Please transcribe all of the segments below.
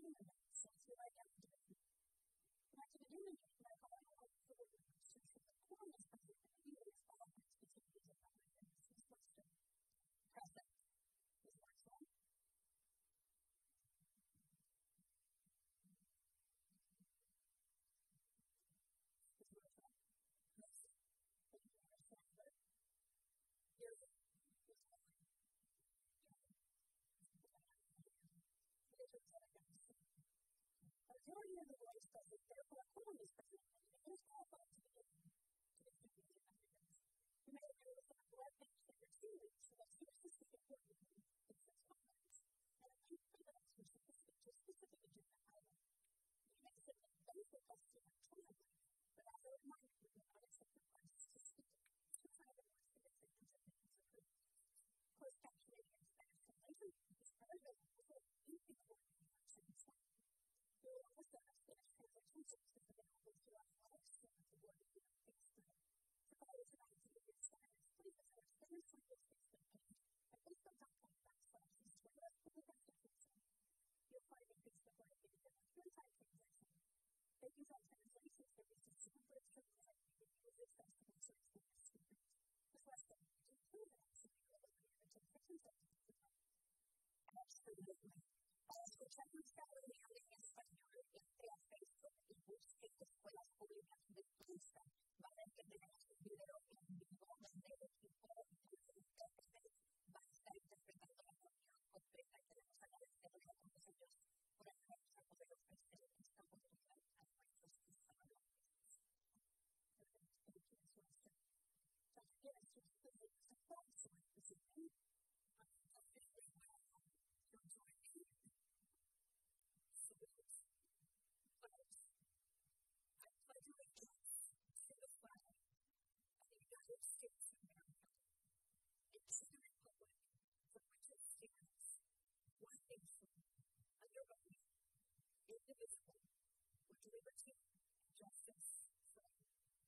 beginning of that. So let's go right down to it. At the beginning, like all the the corn is present, and he is all the specific of that. And this is question. Present is the first one. Is the first one. Yes. If you understand it. Here's it. This one. A majority of the world is present, therefore a corn is present, and it is qualified to begin to be speaking in Africans. You may have noticed that the web page that you're seeing, so that's your specific word with me, it says comments. And a link for those which is specific to a specific agenda item. You may say that benefit us to electronically, but as a reminder, we will not accept requests to speak to either more specific agenda is approved. Closed captioning and Spanish translation is unavailable for any important information. We will also have Spanish translation services available through our live stream of the Word of God Facebook. To follow tonight to get Spanish, please visit our Spanish language Facebook page at facebook.com/israelpodcast. You'll find a Facebook Live video of Purified Translation. Thank you for translation services to Bridge Translate with music festival search for your speakers. This lesson is included in the Biblical Translation Services. Absolutely. Escuchamos cada día en español, sea Facebook y busque Escuelas Públicas de Cristo. Van a encontrar un video en vivo donde el equipo de ustedes va a estar interpretando la reunión completa y queremos agradecerle a todos ellos por habernos poder ofrecer esta oportunidad a nuestros hispanos. United States of America, it's the republic for which it stands, one nation, under God, indivisible, with liberty and justice for all.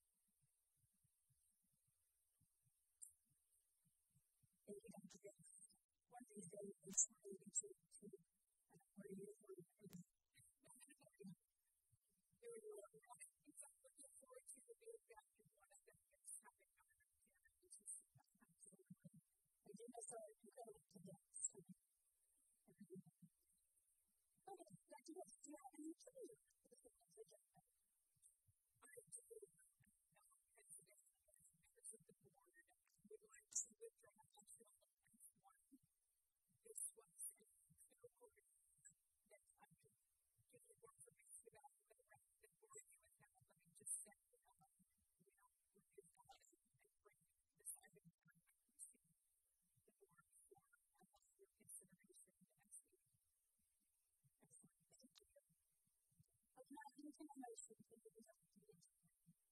Thank you, Dr. Davis. One of these days, I'm trying to where you are. Here we are. In fact, looking forward to the being back in one of them that's happening on the camera, which is absolutely. I did this incredible today. Okay, Dr. Davis, do you have any trivia for the People's Agenda? I do. Now, President, as members of the board, would like to withdraw until S1. This was a critical that I could give you more information about the rest of the board you would have. Let me just set it up. Review policy and bring this item to the board for your consideration next week. Excellent. Thank you. Okay, now you can motion to the result of the agenda.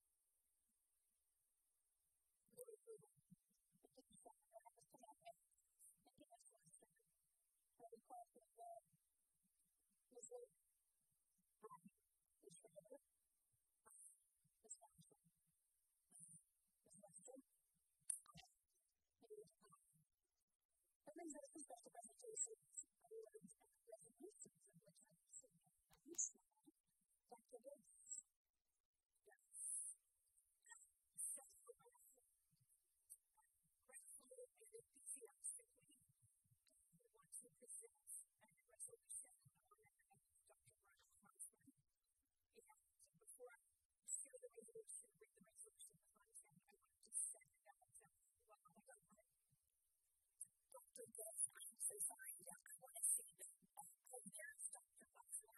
Board approval. Thank you, Senator. I was connected. Thank you, Mr. Senator. Any questions there? Ms. Lee? Aye. Ms. Schroeder? Aye. Ms. Johnson? Aye. Ms. Weston? Aye. Ms. Aye. That brings us to special presentations, awards, and resolutions, of which I will see on this slide. Dr. Davis. Yes. Special resolution. Grateful and enthusiastically, we want to present a resolution on Dr. Brian Crosby. And before I share the resolution, read the resolution content, I want to say that, well, Dr. Davis, I'm so sorry, I want to see that there's Dr. Crosby.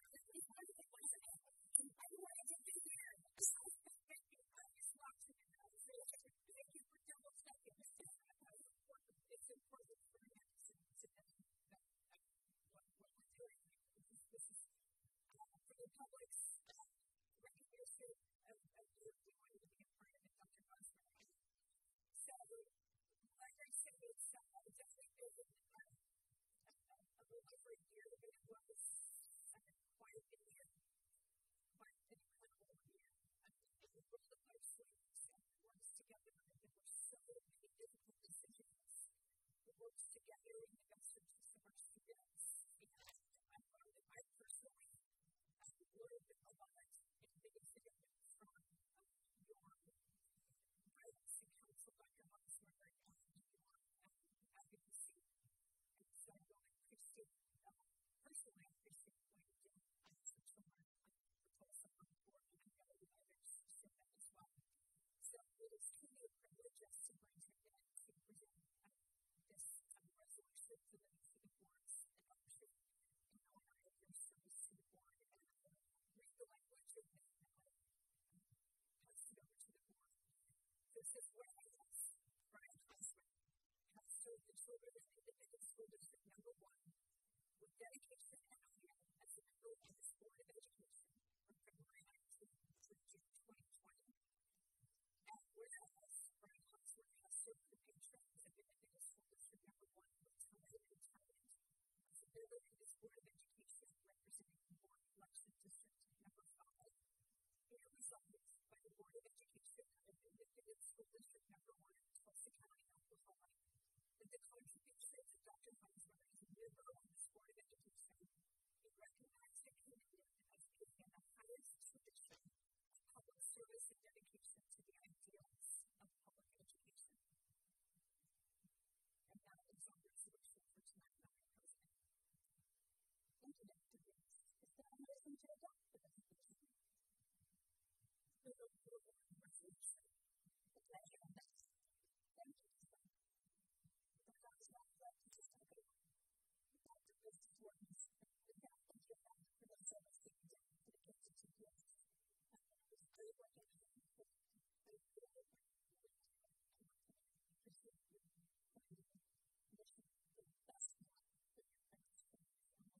I wanted to be here. I just want to thank you for double checking. It's important for me to know what we're doing. This is for the public's recognition of your doing to be a part of it, Dr. Crosby. So, like I said, it's definitely been a little over a year, but it was quite a year. Quite an incredible year. It was roller coaster and it works together. There were so many difficult decisions. It works together in the best interest of our students. And I found that I personally Joseph Warehouse, Brian Husband, has served the children of Independent School District Number 1 with dedication and honor as a member of the Board of Education from February 19th through June 2020. At Warehouse, Brian Husband has served the patrons of Independent School District Number 1 with time and talent as a member of the Board of Education representing the Board Election District Number 5. He was resolved by the Board of Education of Independent School District Number 1 in Tulsa County, Oklahoma, that the contributions of Dr. Heinzler as a member of this Board of Education be recognized and commended as being in the highest tradition of public service and dedication to the ideals of public education. And that is our resolution for tonight, Madam President. Thank you, Dr. Gates. Is there a motion to adopt the resolution? We will move on to the resolution. The pleasure of this. Thank you, sir. The Dr. Heinzler, to just take over. Dr. Gates is working with that and give that for the service that you did to the kids at TPS. It was great working with you. I really appreciate you. Wish you the best of luck with your next step.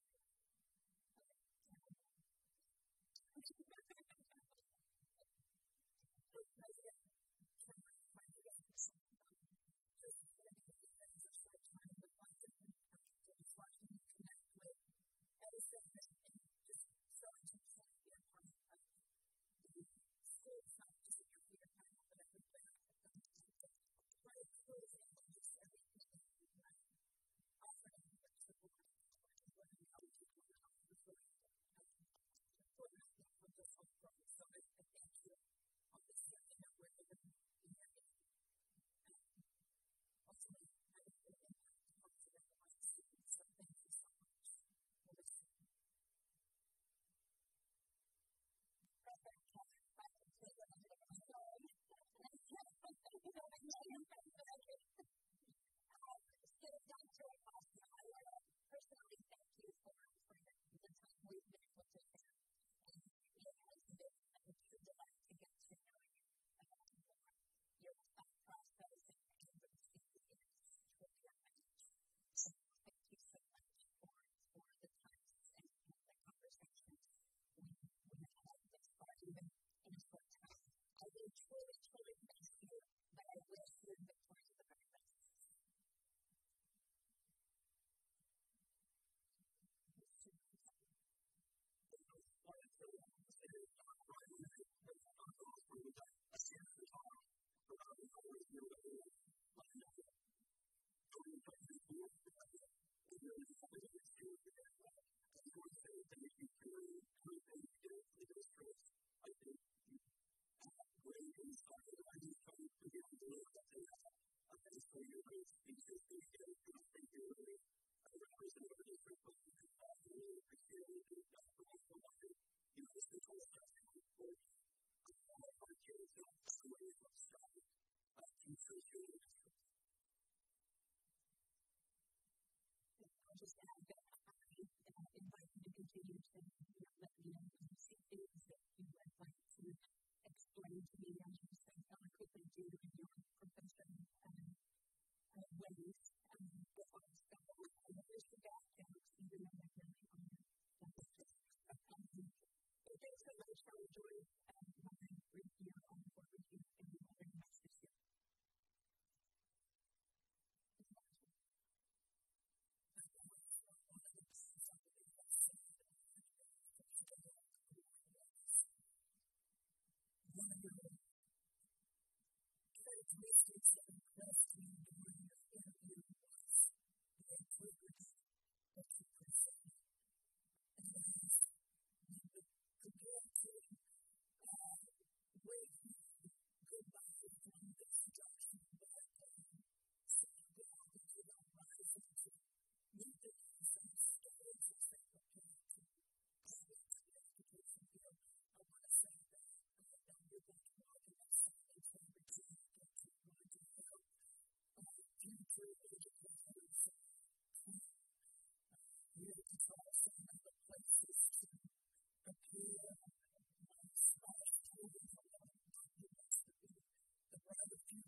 Personally, thank you for the time we've been able to spend. And it has been a true delight to get to know you more. Your thought process and your experience truly amazing. So thank you so much for the time and the conversations we have had thus far, even in a short time. I will truly miss you, but I wish you the best of the very best. I'll just add that I invite you to continue to let me know when you see things that you would like to explain to me as you so eloquently do in your profession ways. If I was to go, I wish you back jokes, even though they're really on that was just thanks so much. I enjoyed my review on the board review and you all very much this year. One of the characteristics that impressed me during this interview was the integrity that you presented. And that is compared to where you go back from the introduction that sitting down that you don't rise into new things and stories and stuff like that to public education. I want to say that we're going to work in that same integrity that you want to help future educators really to try to find other places to appear. The brighter future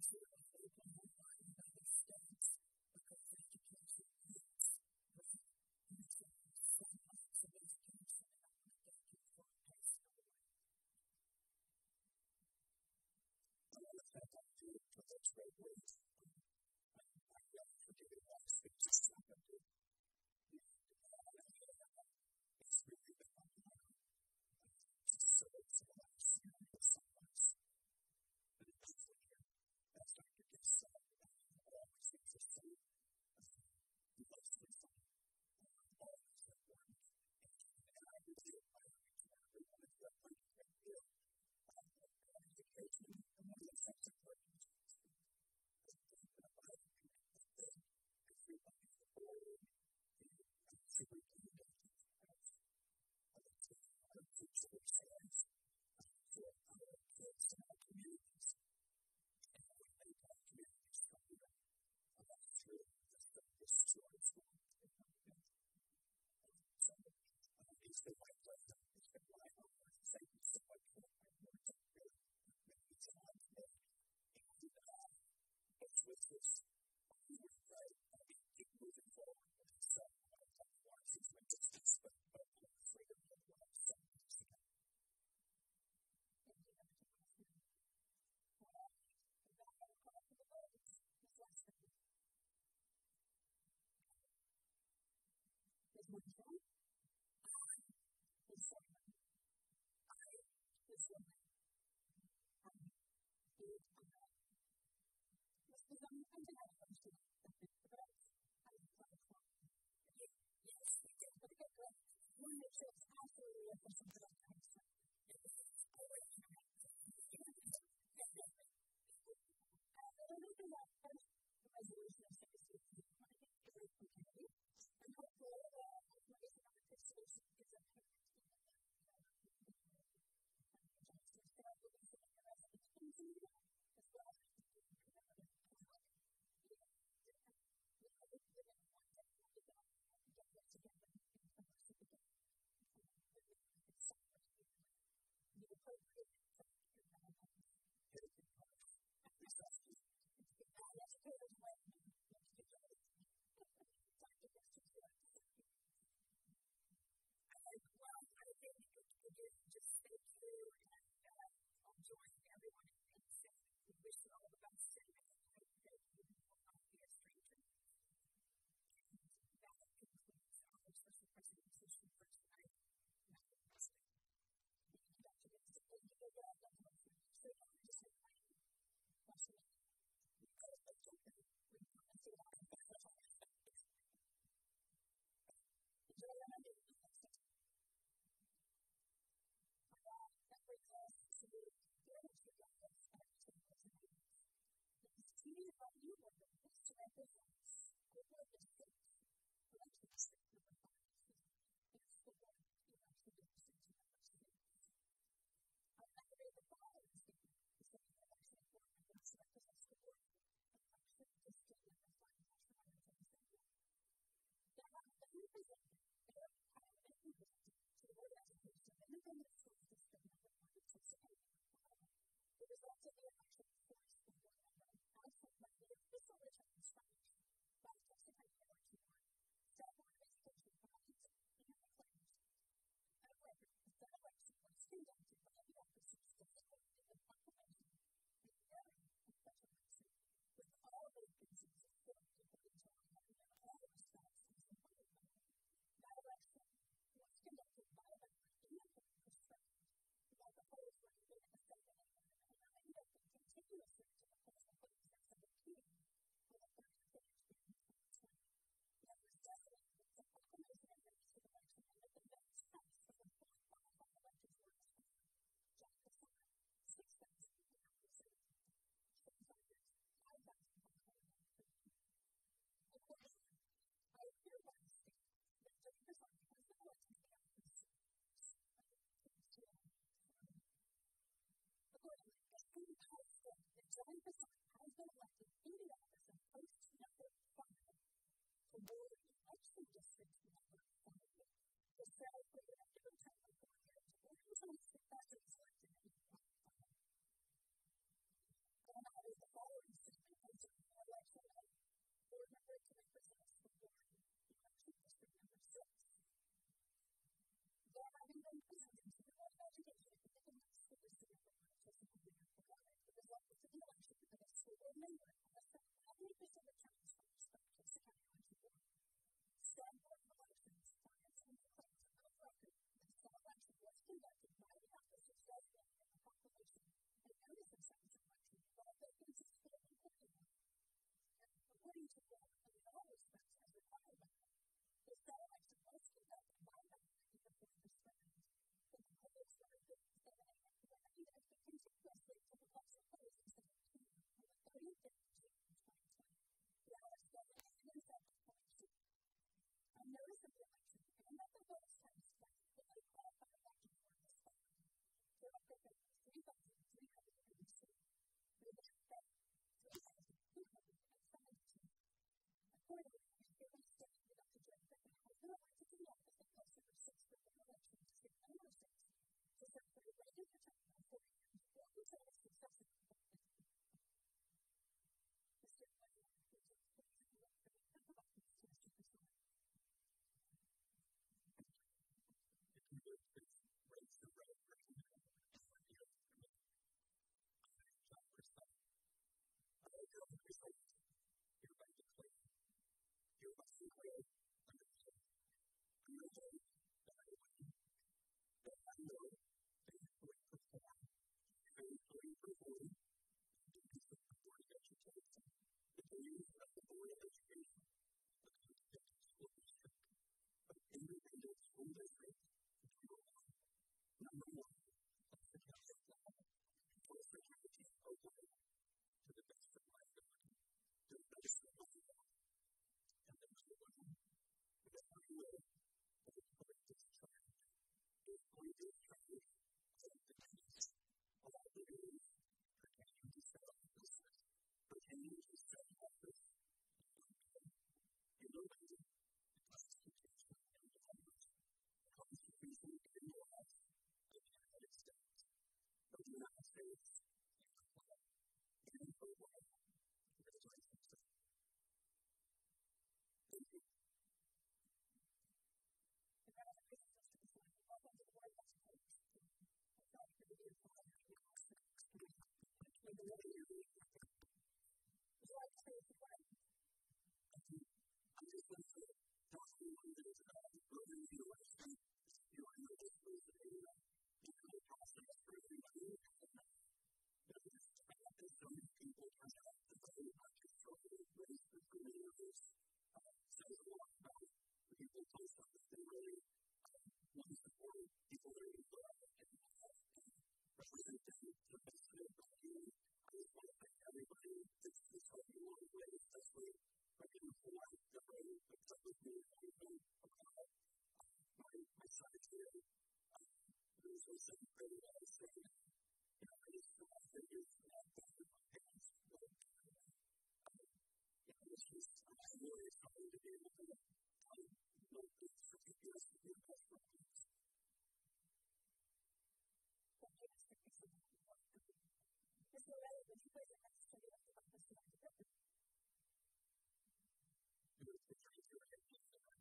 this way. I'm just going to talk to you one day about moving to a state. I know this was a difficult process for everybody. There's so many people turn out to say about your children, race, and careers. Says a lot about the people post up that they really want to support people that are involved and represent the best of everybody. I just want to thank everybody that's helped me along the way, especially for the way that stuff with me about my side here. There's a second grade that I say, I just think it's thank you my parents. This was really exciting to be able to it's ridiculous to be the best friends. It's so relevant when you put it next to the other one, it's not different. It's trying to get people to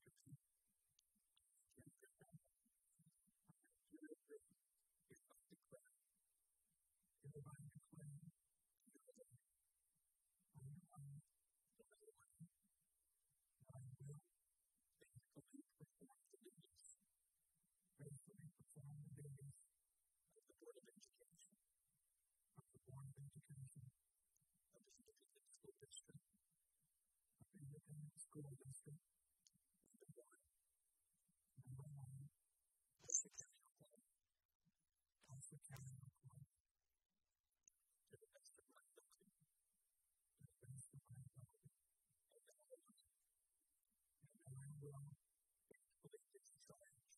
school district. Counselor County Club. To the best of my ability. And I will faithfully discharge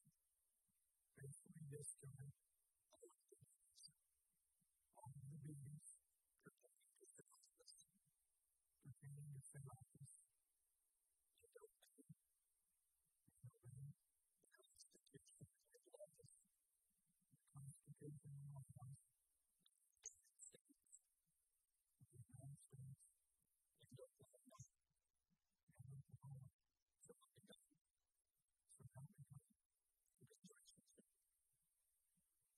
all of the duties pertaining to the office and obey the Constitution of the office, the Constitution of the United States, and Oklahoma, so help me God. Congratulations.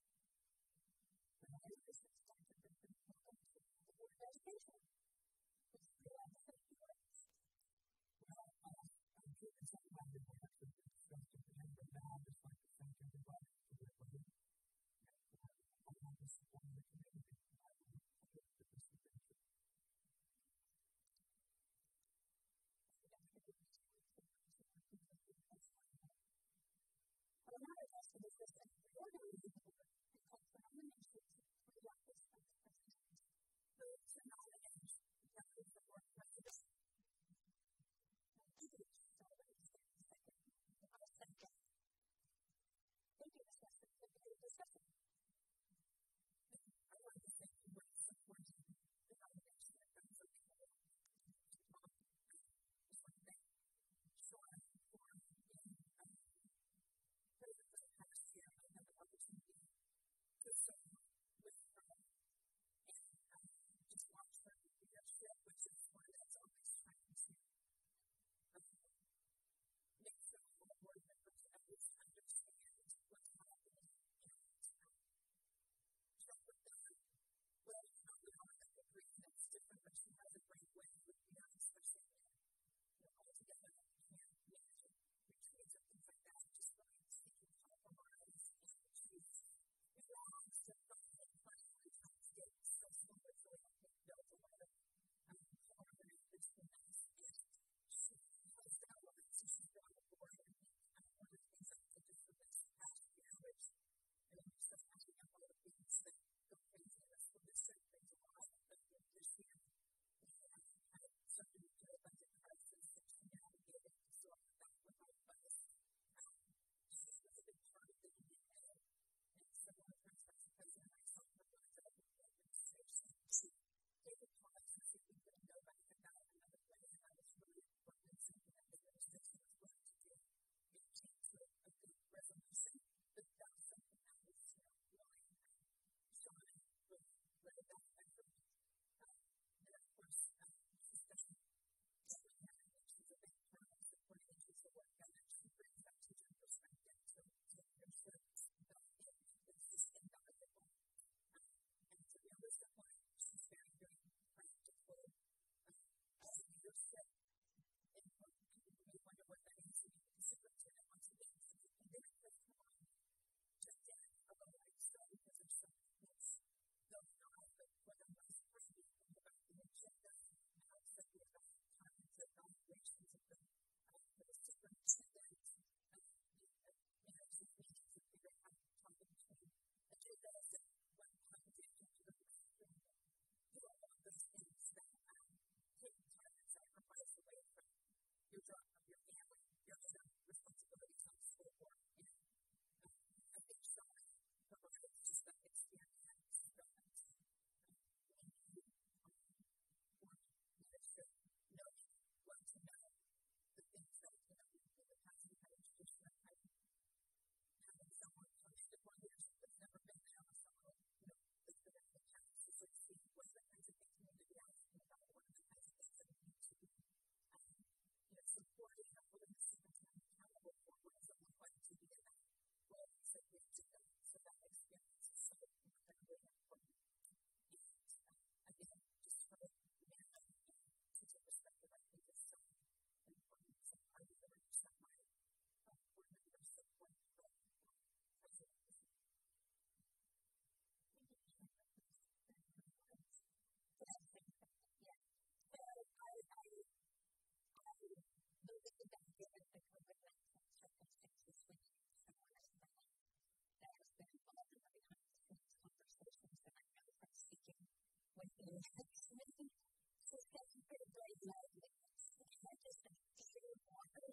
So that's a pretty great life. It's not just a few water.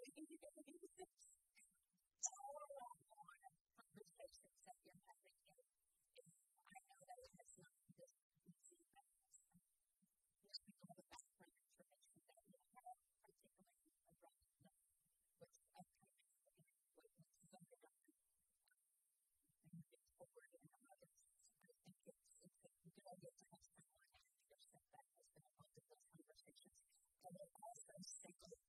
It's all a lot more conversations that you're having. I know that it has not been easy, but most people have a background information that you have, particularly around what's upcoming and what is going on moving forward in our lives. I think it's a good idea to have someone at your step that has been involved in those conversations. And it also states that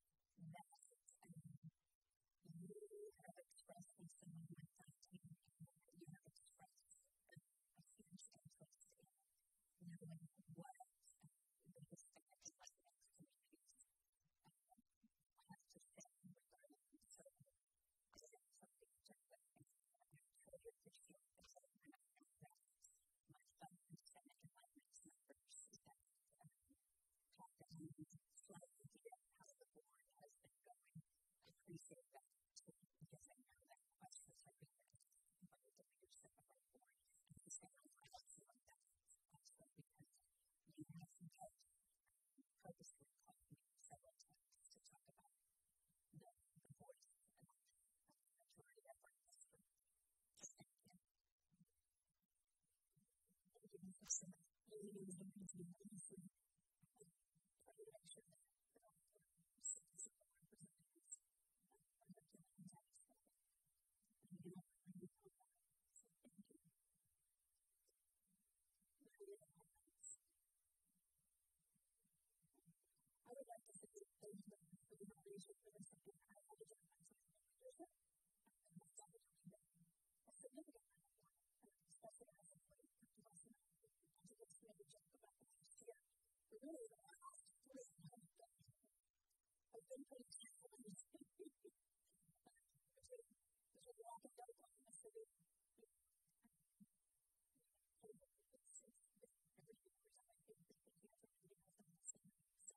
you have expressed in some of my time, you have expressed a huge interest in knowing what the Hispanic and Latinx communities have to say regarding it. So I think something just that I truly appreciate is that I know that my fellow Hispanic and Latinx members that talk to me slightly here how the board has been going. I appreciate that too, because I know that questions have been asked by the leadership of our board. And to say, I also like that also because you have purposely called me several times to talk about the voice and the majority of our history. Just thank you. Thank you for some of the leaders and continuing to try to make sure that all of our citizens and representatives are doing that. And you know, I really hope that. So thank you. I would like to say thank you for the nomination for the second time. I would like to say leadership and the opportunity a significant amount of work, especially as a lawyer, to us and to just maybe joke about the last year. But really, the last 3 months have been pretty challenging. There's a lot of doubt on the city. Every 2 years, I think that the year for me has been the same. So,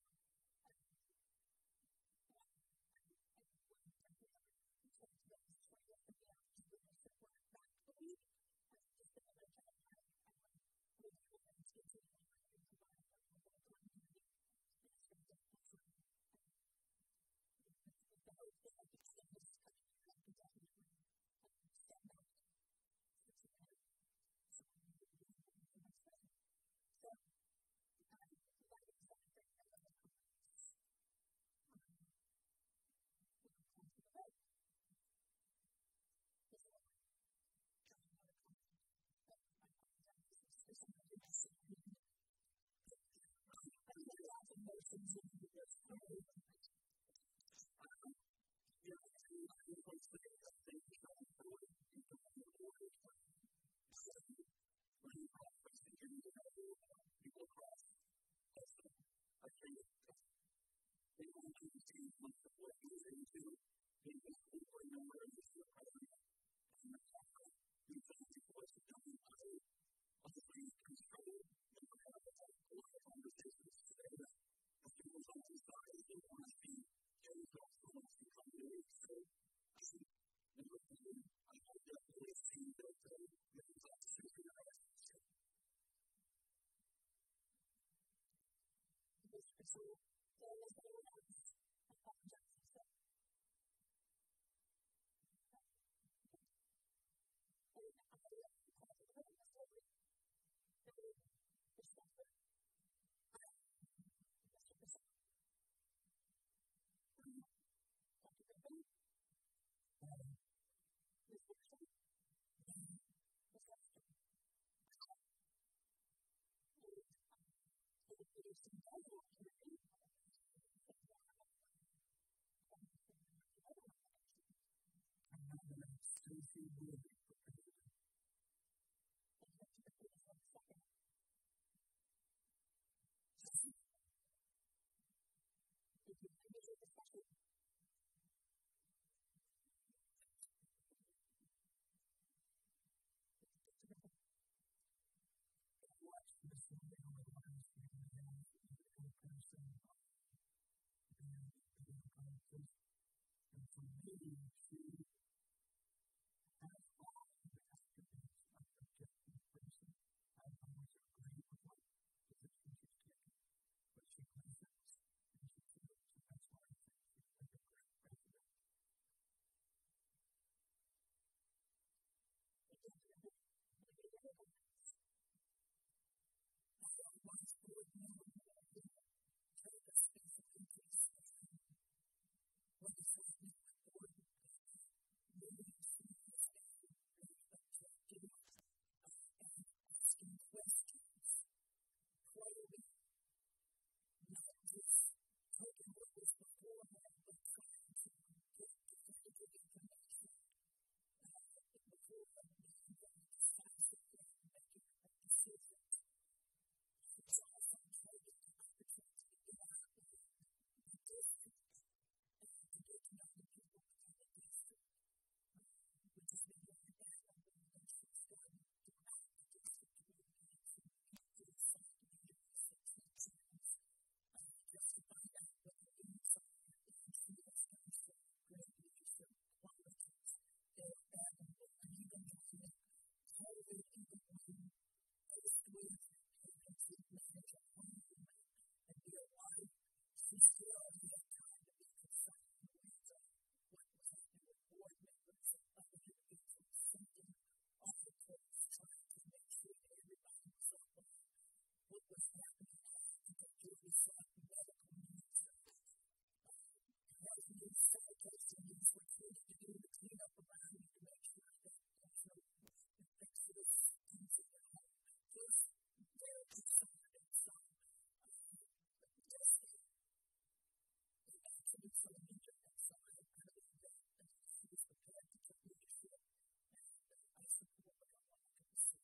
what's happening because Jesus said medical needs. Those needs sanitation needs what needs to do to clean up around you to make sure that there's no infectious things in your home. Just very concerned and so just actually so leader and so I believe that he was prepared to take leadership and I support what I wanted to see.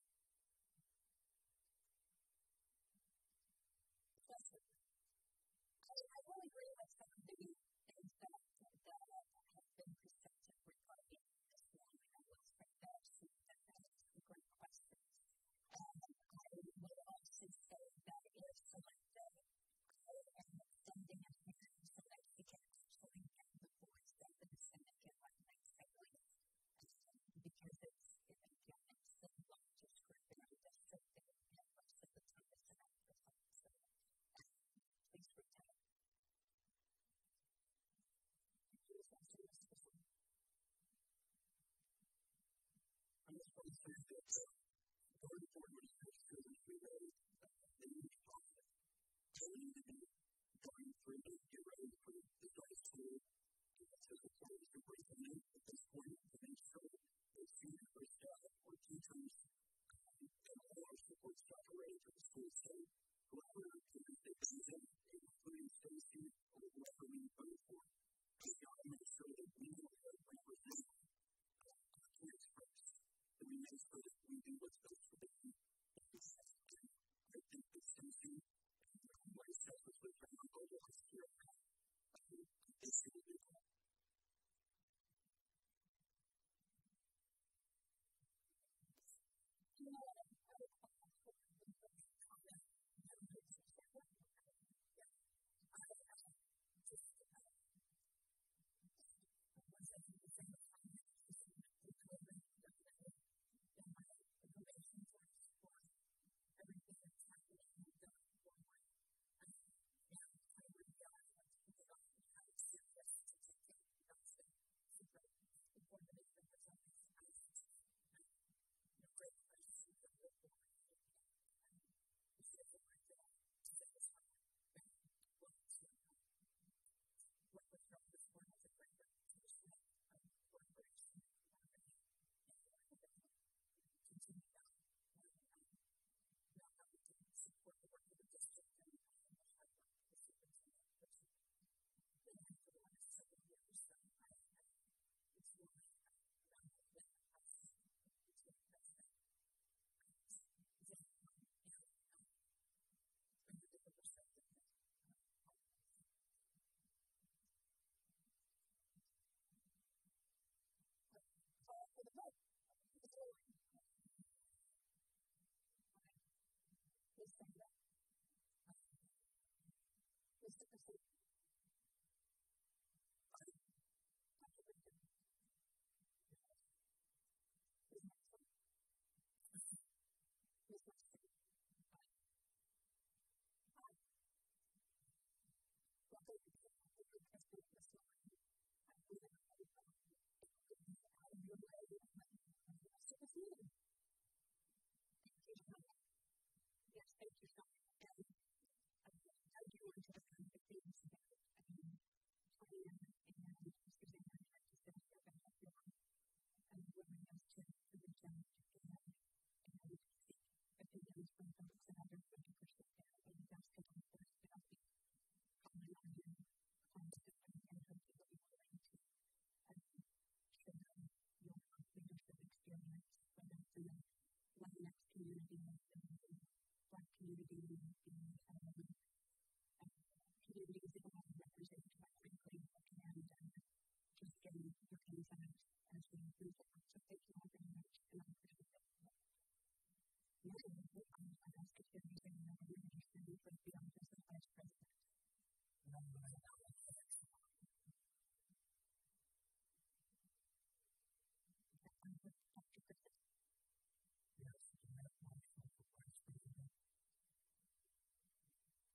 I will agree with some of the things that have been presented regarding this one. I will say that some great questions. I will also say that if selected, I am extending a hand so that he can actually get the voice that the Senate can recognize safely. Because it's the largest group in our district and most of the time it's an afterthought. So please return. I'm just going to say that going forward with this student, we know that they need to talk about it. So we need to be going through to get ready for the start of school. So the point is to bring them in at this point to make sure that those seniors or staff or teachers and all our support staff are ready for the school. So whoever can take them in, including Stacy or whoever we vote for, we got to make sure that we know that we represent our kids first. And we make sure that we do what's best for them. I think that Stacy and myself as with my uncle last year, they should do that. Yes, thank you so much. I do want to kind of things about plan and Suzanne and I just said about your willingness to reach out and seek opinions from folks and other perspectives. And that's because I'm first about the comment on your concept and hopefully be willing to share your leadership experience, whether through the Latinx community, the Black community, the communities that are represented by frankly and just getting your insights as we move forward. So thank you all very much and I appreciate it. Now I'll ask if there is any other nomination for the office of Vice President. Dr. Griffith. Yes, I have myself for Vice President.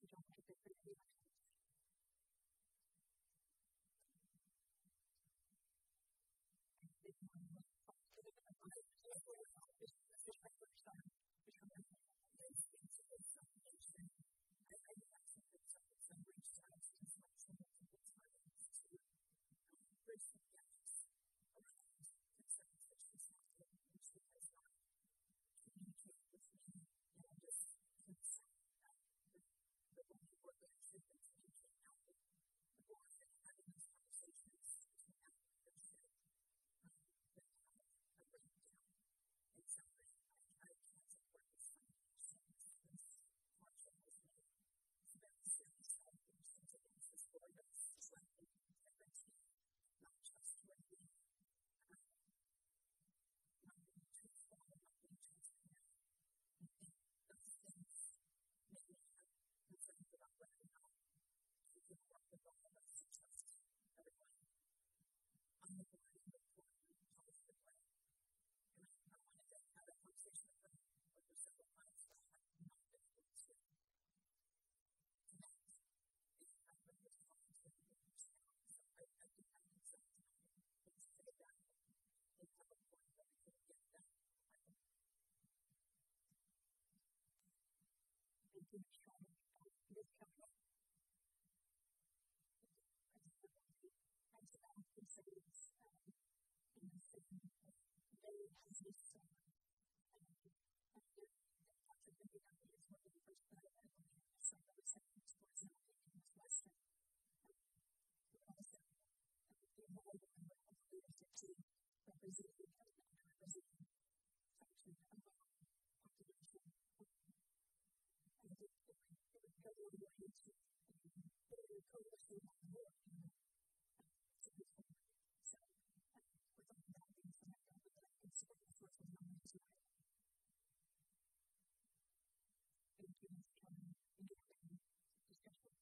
you don't make it pretty easy. Big one, but for the first time, it's my first time becoming this information. I have some reached out to some multiple times to bridge some gaps around concerns that she's not getting, which she has not communicated with me, just concerned that when we were there, she had communicated out with the board and having these conversations between that leadership that have a breakdown. And so I can't support this financial this Marshall has made very serious allegations against this board of slightly integrity, not trustworthy, not being truthful, not being transparent. I think those things make me have concerns about whether or not we can work with all of us to trust everyone on the board and look for positive way. And I wanted to have a conversation with her several times, but I have not been able to connect. It's kind of a response to the response. So I think I need some time to say that and have a point that we can get that. Thank you, Michelle. This couple, I just want to consider this in the same way as this Patrick Mcgee is one of the first some of the second sports in the Western. Also, the involved in the leadership team representing function of population. And it would go a long way to coalition on the board. So, we're talking about things that I don't really like and support the sorts of numbers as well. Thank you, Ms. Kelly. Thank you for the discussion.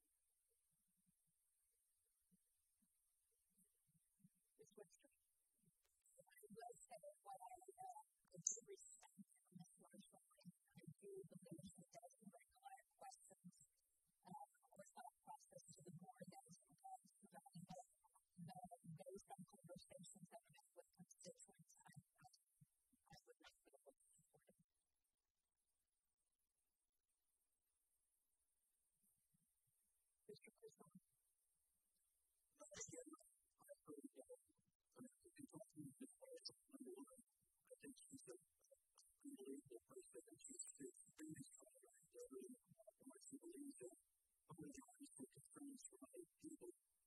Ms. Webster. I will say what I do respect from Ms. Marshall, and I do believe she does regular questions or thought process to the board that is involved providing those conversations that we have with constituents. I would like to look support it. Mr. Criswell. Thank you. I heard you talking to Ms. Marshall. I think she's a unbelievable person, and she's extremely strong. I she believes that a majority of concerns from other people,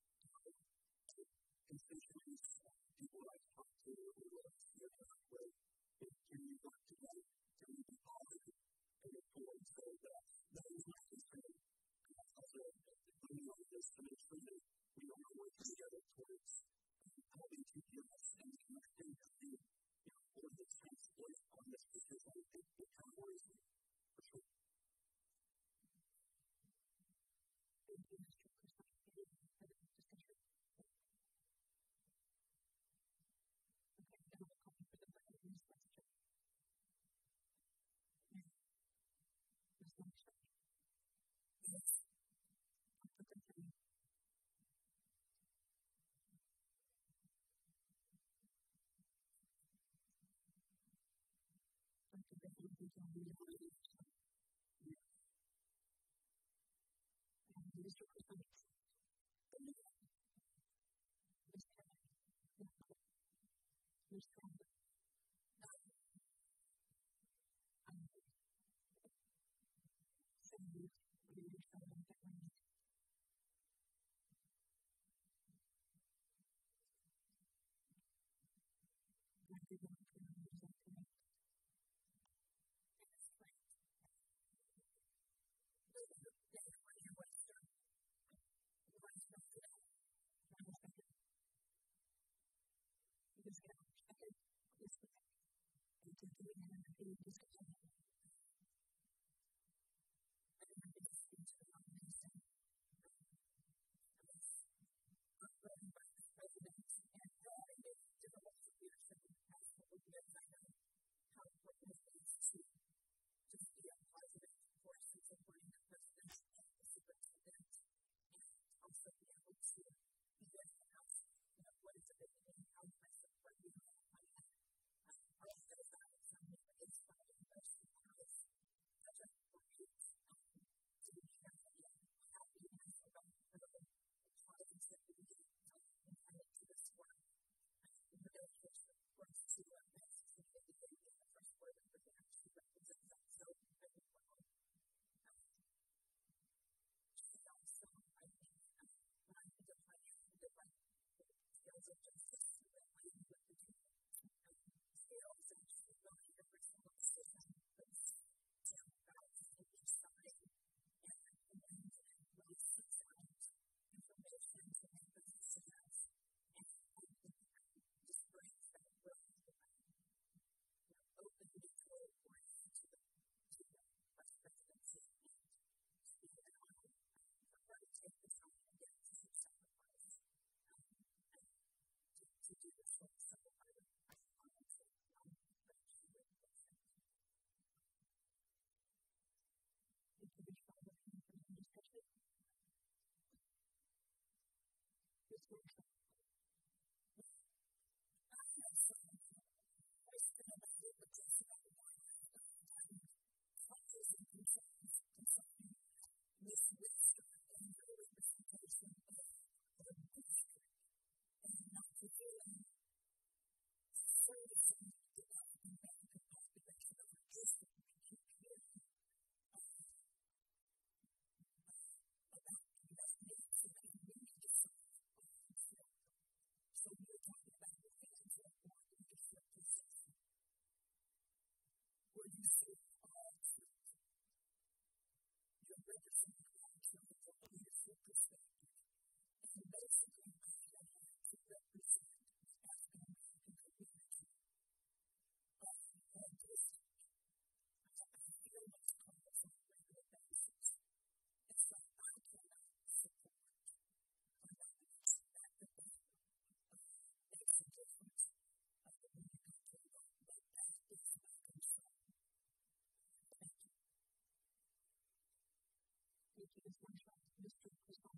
constituents, people I've talked to, who have worked with, can you work together? Can you be positive and move forward? So that is my concern. Also, bringing all this to make sure that we are working together towards helping TPS and connecting to the all of the strengths placed on this because I think it kind of worries me. For sure. Thank you, Mr. Criswell. Any other discussion? Okay, now we'll call for the vote. Ms. Webster. Ms. Marshall. Yes. Dr. Griffin. Dr. Griffin, I think you'll be able to do so. Yes. And Mr. Criswell. Ms. Kelly. Ms. Kelly. So you really feel like that one. I think I'm going to use that correct. That's right. Your Webster. The vice president. One second. You just get a second. Yes, okay. And to do it in a discussion. I don't have to speak to the nomination. President and having different levels of leadership in the past couple of years, I know how important it is to just be a positive force in supporting the president this workshop. I have some question about it, but just about causes and concerns concerning this wisdom and the representation of a district and not fulfilling servicing the American population of a district. We keep hearing about investigating something many different things. So we're talking about the things that want to district position. Where you say all truth. You're representing all truth from a leadership perspective. And basically, I have to represent the African American community of our district. I feel what's coming from a regular basis. And so I cannot support or not expect that makes a difference when you come to the vote. But that is my concern. Thank you. Thank you, Ms. Marshall. Mr. Crystal.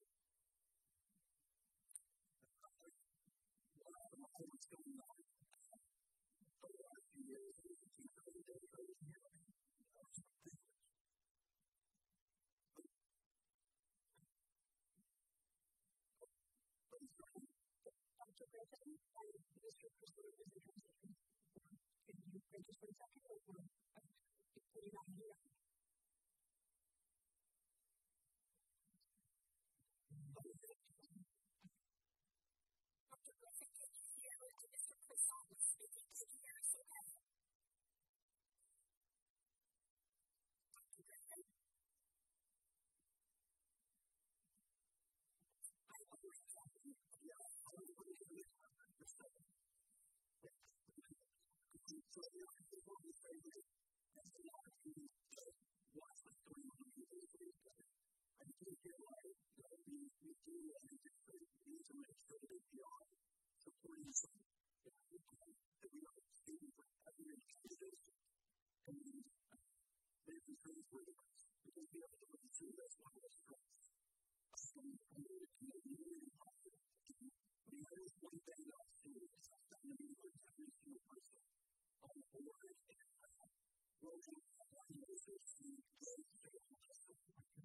What's going on? For the last few years, we keep having dedicated hearing. Dr. Griffin, Mr. Crystal is in transition. Can you just for a second or put it on here? Dr. Griffin, can you hear Mr. Crystal speaking? Can you hear us okay? Dr. Griffin? I will reach out to you. So I think what we say is that's the opportunity to watch what's going on in the day. I do feel like we do and we need to make sure that we are supporting some that we are speaking for every candidate and making sure it's worth it because we have to look through this one of the strengths. And it's really important. We know one thing else too is that the media is every single person on the board and working on organization goes to the hospital.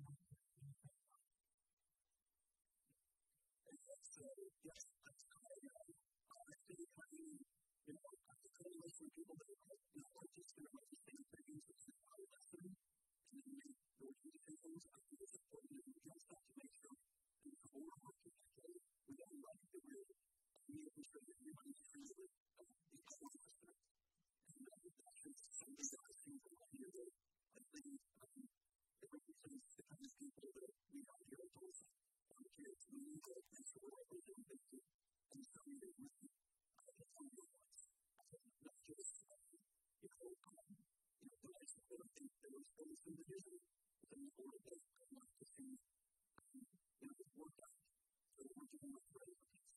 And so, yes, that's I think the coalition of people that are just going to understand things which is our lesson and then make those decisions. I think it's important that we just have to make sure that the board working together with everybody that we're making sure that everybody is treated with equal respect. And that's something that I think here that I think it represents the kind of people that we have here at Tulsa. Kids, we need to make sure we're representing and so we don't really find your voice. Not just, but I support think there was some division within the board that I'd like to see work out. So we're doing what's right for kids.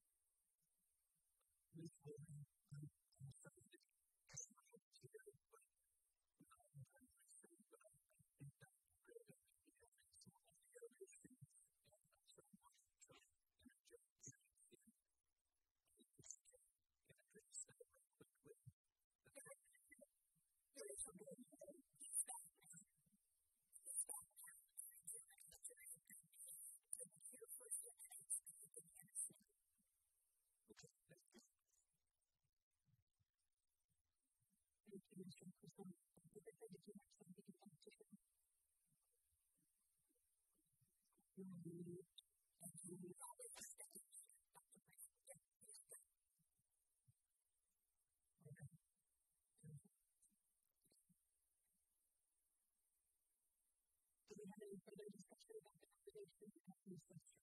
This whole thing, I'm sorry to hear it, but I'm trying to explain, but I think that's great that we have some of the other things and so much trust and energy in this kid. Can I just say it real quickly? There is a way to use that now. It's that now. It's a necessary thing to hear first and then to speak and understand. Okay, let's go. Thank you, Mr. Crystal. Did you have something you'd like to share? And you always stay here, Dr. Crystal. Yes, please go. Okay. Do we have any further discussion about the nomination of Ms. Webster?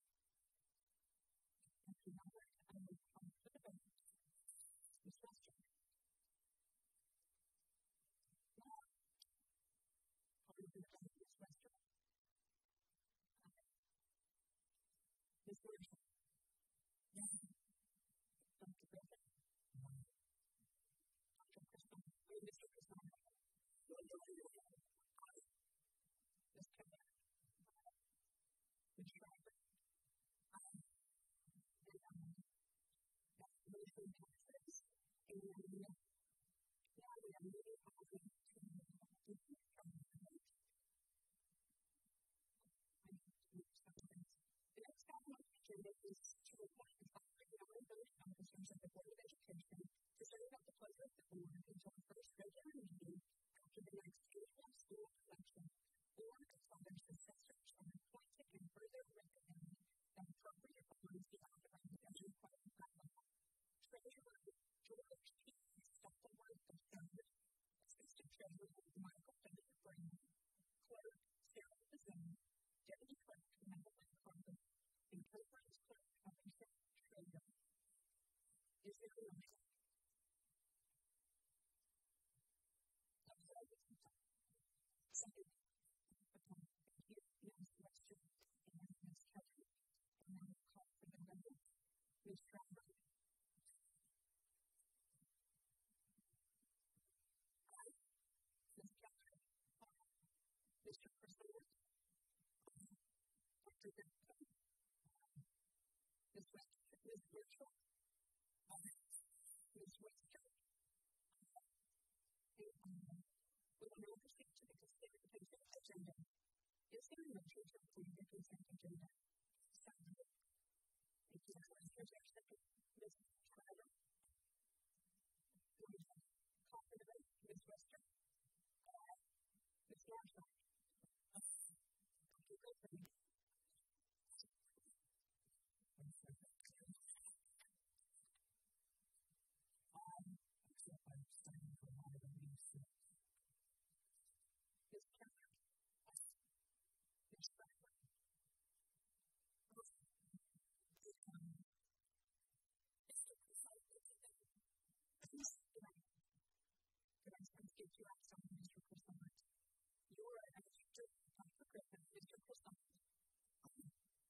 If you not, I will call for the vote. Ms. Webster? No. Call for the vote. Ms. Webster? Ms. Marshall? Yes. Dr. Griffin? No. Dr. Crystal? Mr. Crystal? Ms. Keller? Ms. Schreiber? pay taxes, and now we are moving on to the next item on the agenda is to appoint the following non-voting officers of the Board of Education to serve at the pleasure of the board until the first regular meeting after the next annual school election, or until their successors are appointed and further recommended that appropriate funds be authorized as required by law. Treasurer George P. Stoppelworth III, Assistant Treasurer Michael W. Brown, Clerk Sarah Bazone, Deputy Clerk Madeline Carter, and Conference Clerk Alicia Schroeder. Is there a motion? Second. Thank you, Ms. Webster and Ms. Kelly. And now we'll call for the vote. Ms. Schreiber. Aye. Ms. Kelly. Aye. Mr. Priscilla. Aye. Dr. Beckman. Aye. Ms. Webster. Ms. Mitchell. Aye. Ms. Webster. Aye. And we will now proceed to the consent agenda. Is there a motion to approve the consent agenda? Second. Thank you, Ms. Webster. Is there a second? Ms. Schreiber. Call for the vote. Ms. Webster. Aye. Ms. Marshall. Aye. Dr. Griffin. Except I'm standing for one of the meetings. Ms. Kelly. Ms. Schreiber. Mr. Priscilla. Could I get you outside, Mr. Priscilla? You're a teacher, Dr. Griffin, Mr. Priscilla. Okay.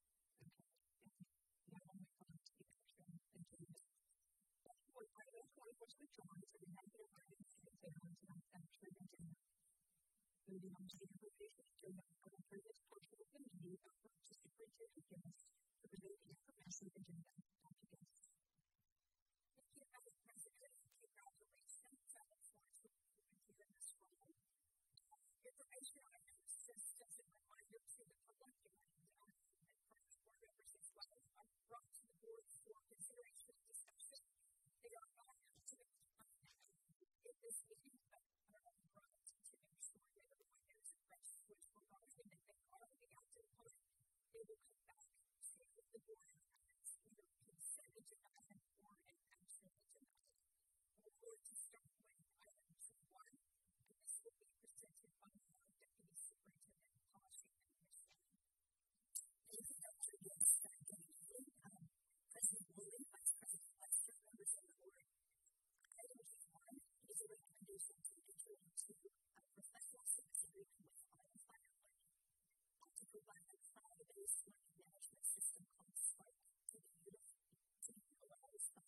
Now I'm going to speak extra. Thank you. I don't want to withdraw, so we have to invite you to consider tonight's actually agenda. Moving on to the application agenda for the previous portion of the meeting, I want to Superintendent Gibbs to present the information agenda. Dr. Gibbs. Thank you, Madam President. Congratulations on the first appointment here in this role. Information items just as a reminder to the public and first board members as well are brought to the board for consideration and discussion. They are not actually in this meeting, but are brought to make sure that everyone knows the rest which will not say that they are being out to the public. They will come back to the board as either consent agenda or an action agenda. We're going to start with item 1, and this will be presented by our Deputy Superintendent Policy and Mission. Thank you, Dr. Gibbs. Good evening. President Woolley, Vice President Lester, members of the board. Item 1 is a recommendation to enter into a professional service agreement with Auto Fire Learning to provide a cloud-based learning management system called Spark to be utilized by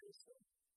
so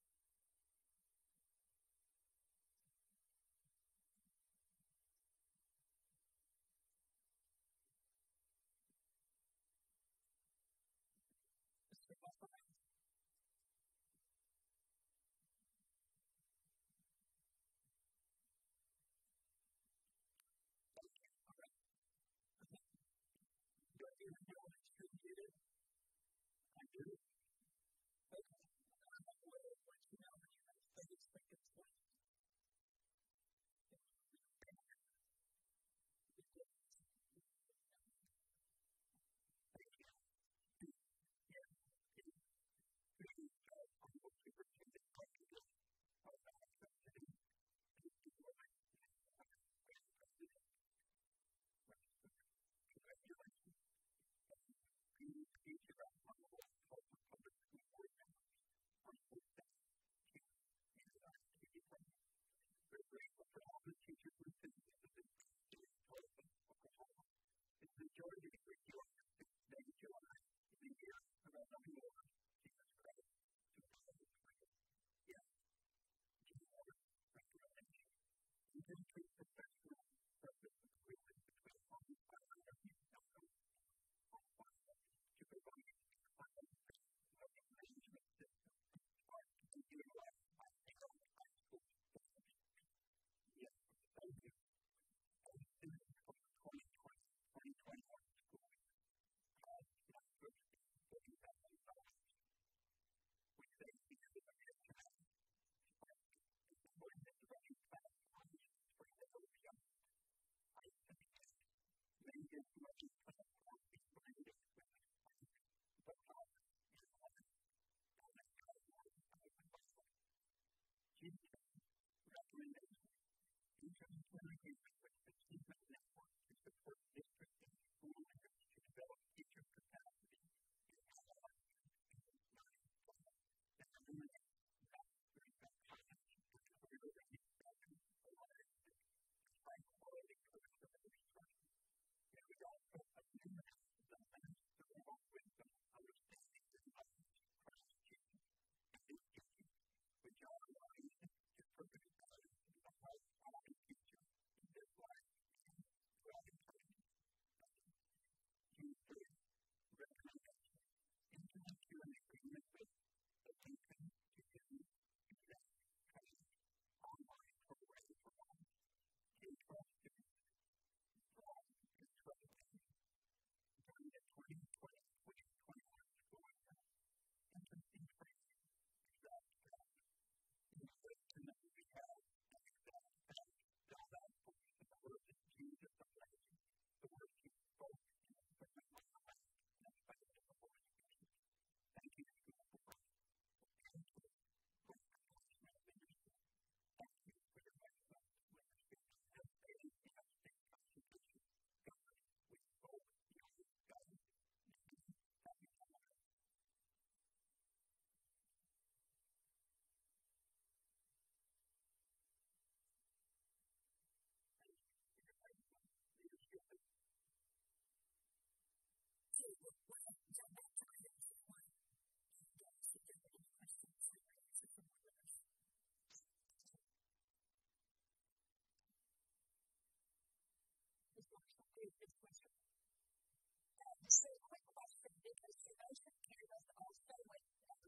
So, quick question, because you mentioned Canvas also with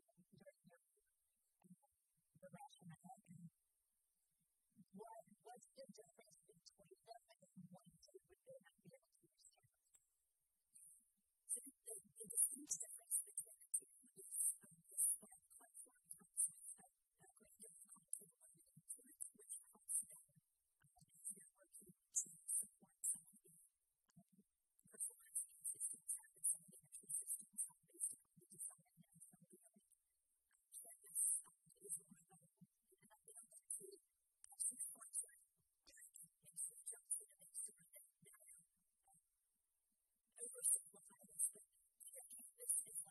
the rationale and what's the difference between them and what you would then be able to understand? So, the distinct difference between the two is the Spark platform helps with that great difficulty of learning influence, which helps them as you're working to support some of the performance systems and some of the entry systems based upon the design and some of the other Canvas is one of them. And I've been able to actually sponsor and switch up to the next one that oversimplify this, but Canvas is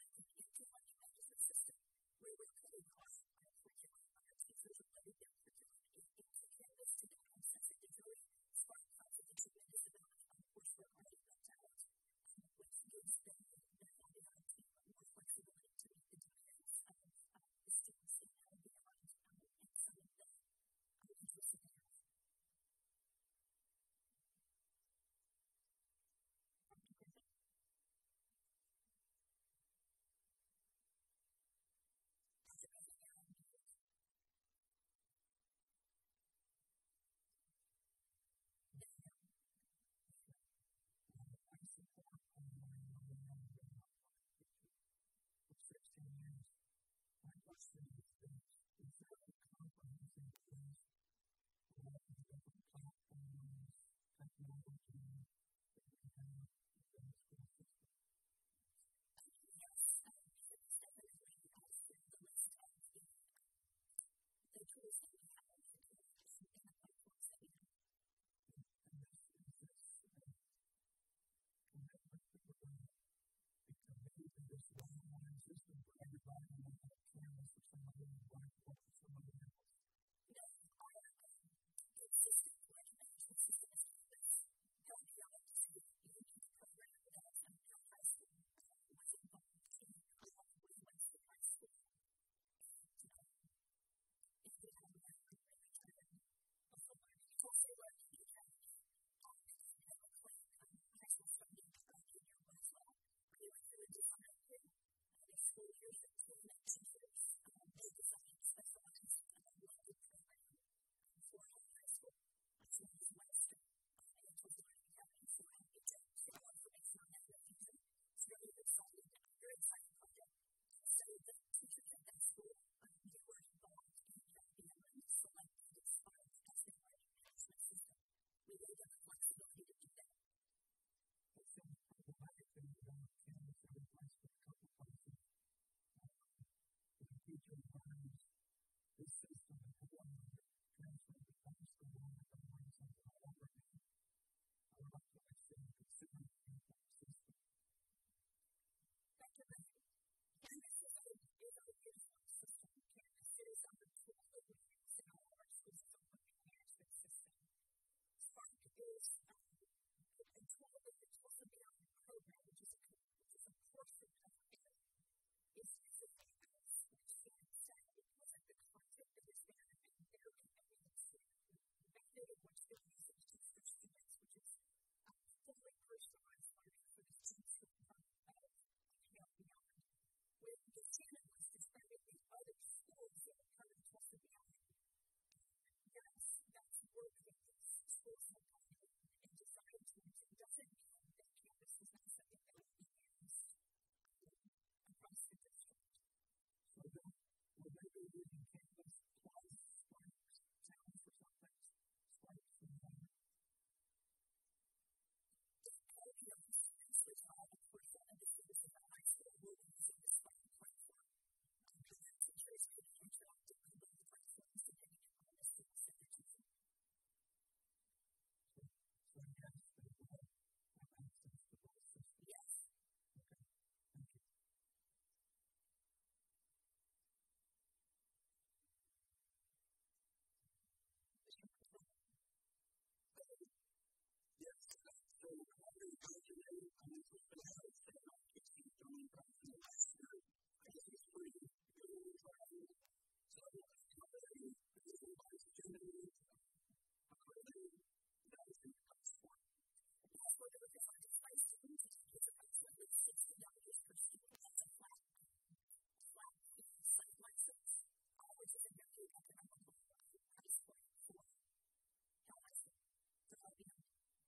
tools that we have and the platforms that we have. And this commitment that we're going to be committed to this one-on-one system for everybody, and we're going to canvas for somebody and whiteboard for somebody else. Our good system, like management system, is this help you out to unique program that your high school was involved in along with Western High School. If you have a memory return of someone, it's also like you have a quick high school study junior one as well. We went through a design thing, and a school year 15 and teachers, they designed specialized blended program for high school. So it was Western, and it was learning having so happy to get more information on that in the future. It's really exciting, very exciting project. So the teachers at that school, they were involved in the selected inspired testing learning management system. We really got the flexibility to do that. It seems problematic that you don't canvas every place but a couple places. The teacher learns this system and how to transfer the high school and to learn something all over again. I would like to actually consider the impact system. Thank you, Matthew. Canvas is a beautiful system. Canvas is a tool that we use in all of our schools as a learning management system. Spark is a tool that is also beyond the program, which is a portion of it. It's specific as students said, it was like the content that is there and their commitment to the method in which they're using to teach their students, which is fully personalized learning for the students who come out and beyond. With the channel was describing the other schools that are part of Tulsa Beyond. That's work that these schools have done and designed to. It doesn't mean that campus is not something that would be used across the district. So then, will they be using Canvas plus Spikes challenge for something? Spikes for one? Which are a portion of the students in our high school will be using the Spike platform. Teachers can interact with both platforms depending on the students that they're teaching. So yes, they will have access to both systems. Yes. Okay, thank you. Yes, so how do you go today? I'm going to say how it's set up. It's been going back to the last year. I guess it's pretty good. So how do you visualize generating that is in the platform? Yes, we're going to define it by students. It's approximately $60 per student. That's a flat site license, which is a very economical price point for high school. So that'll be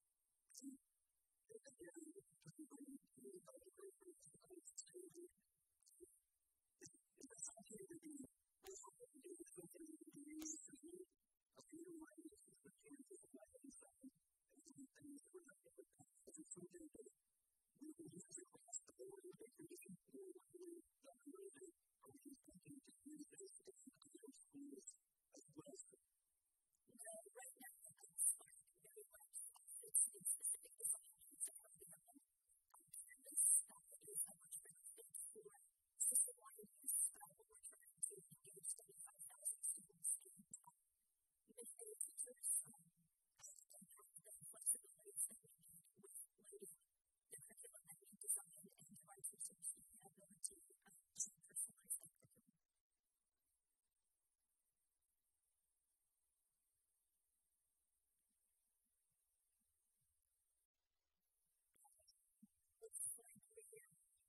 right now, very much it's specific design needs that are beyond Canvas. It is a much better fit for system-wide use. What we're trying to engage 75,000 students in many teachers and have the flexibilities that we need with loading the curriculum that we designed and provide teachers the ability to personalize that curriculum. It's like we're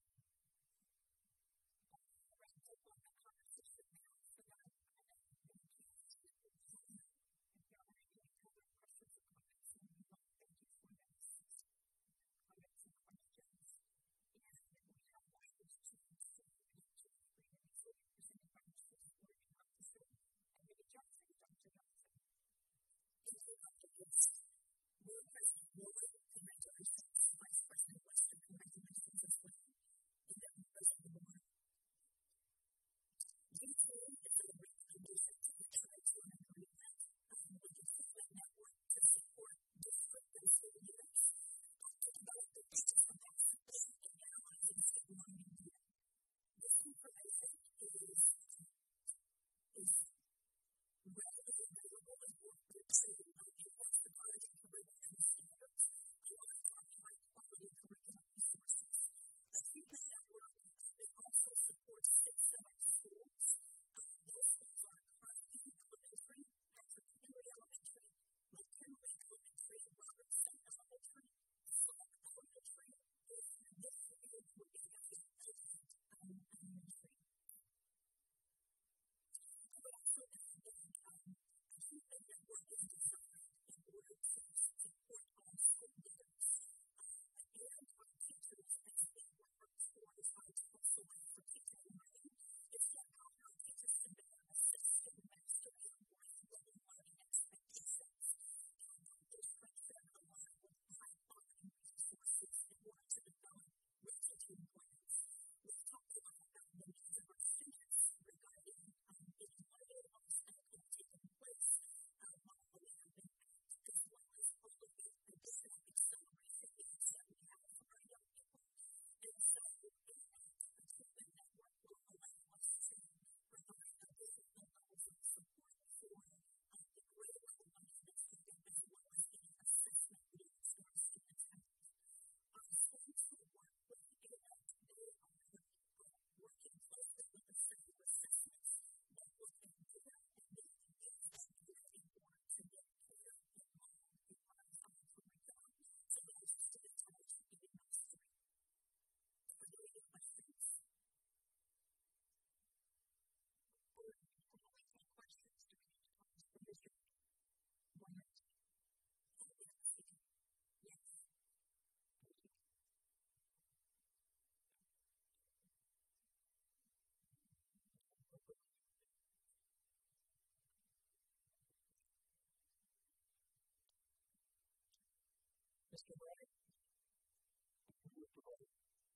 wrapped up on the conversation now for that. If there are any other questions or comments, then we want to thank you for those comments and questions. And then we have language to consider and to agree. And so we're presented by the school supporting officer and maybe Johnson, Dr. Johnson. Thank you, Dr. Gist. Board President Willard, congratulations. Vice President Western, congratulations as well. And then President of the Board. You too, is a great foundation to try to Mr. Bright? Mr. Bright?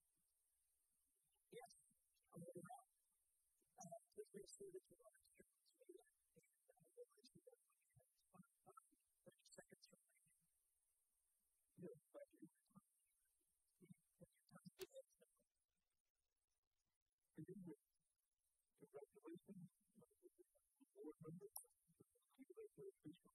Yes, I'm ready now. Please make sure that you are instructed to do that. And we'll let you know when you have 30 seconds remaining. Yes, thank you. Congratulations, board members, elected officials.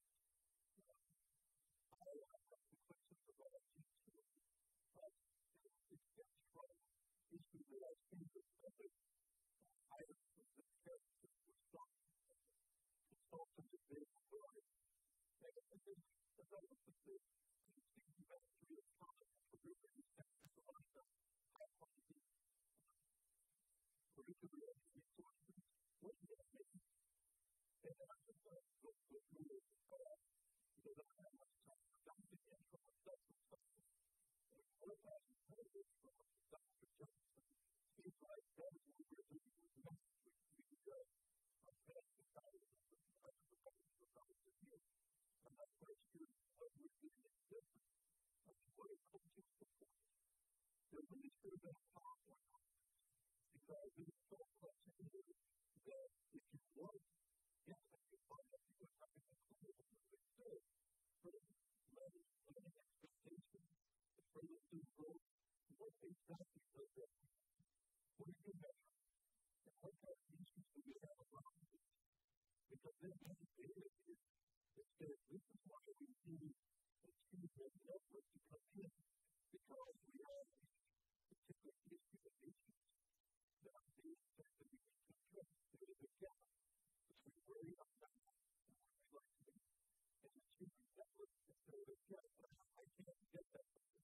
I have some questions about you too. It stems from issues that I've seen with other items of the character with some consultants and big employees. And as I look at this, I'm thinking about three of common curriculum sectors of our high quality curricular resources. What does that mean? And I just want to go through it because I have much time. I'm thinking from a social science. And what I heard is from Dr. Johnson. Seems like that is what we're doing with the message we do. I'm glad to tell you that I'm about to hear. I'm not quite sure what we're doing is different. What is coaching support? There really should have been a PowerPoint on this because there's so much in here that if you want, yes, I can find out you would have to include it in the story. For learning expectations, for the student growth, what exactly does that mean? What do you measure? And what kind of issues do we have around this? Because then the data is that says this is why we need achievement network to come in because we have these particular issues and issues that are being said that we need to address. There is a gap between where we are now and where we like to be. And achievement network is there is a gap. I can't get that from this.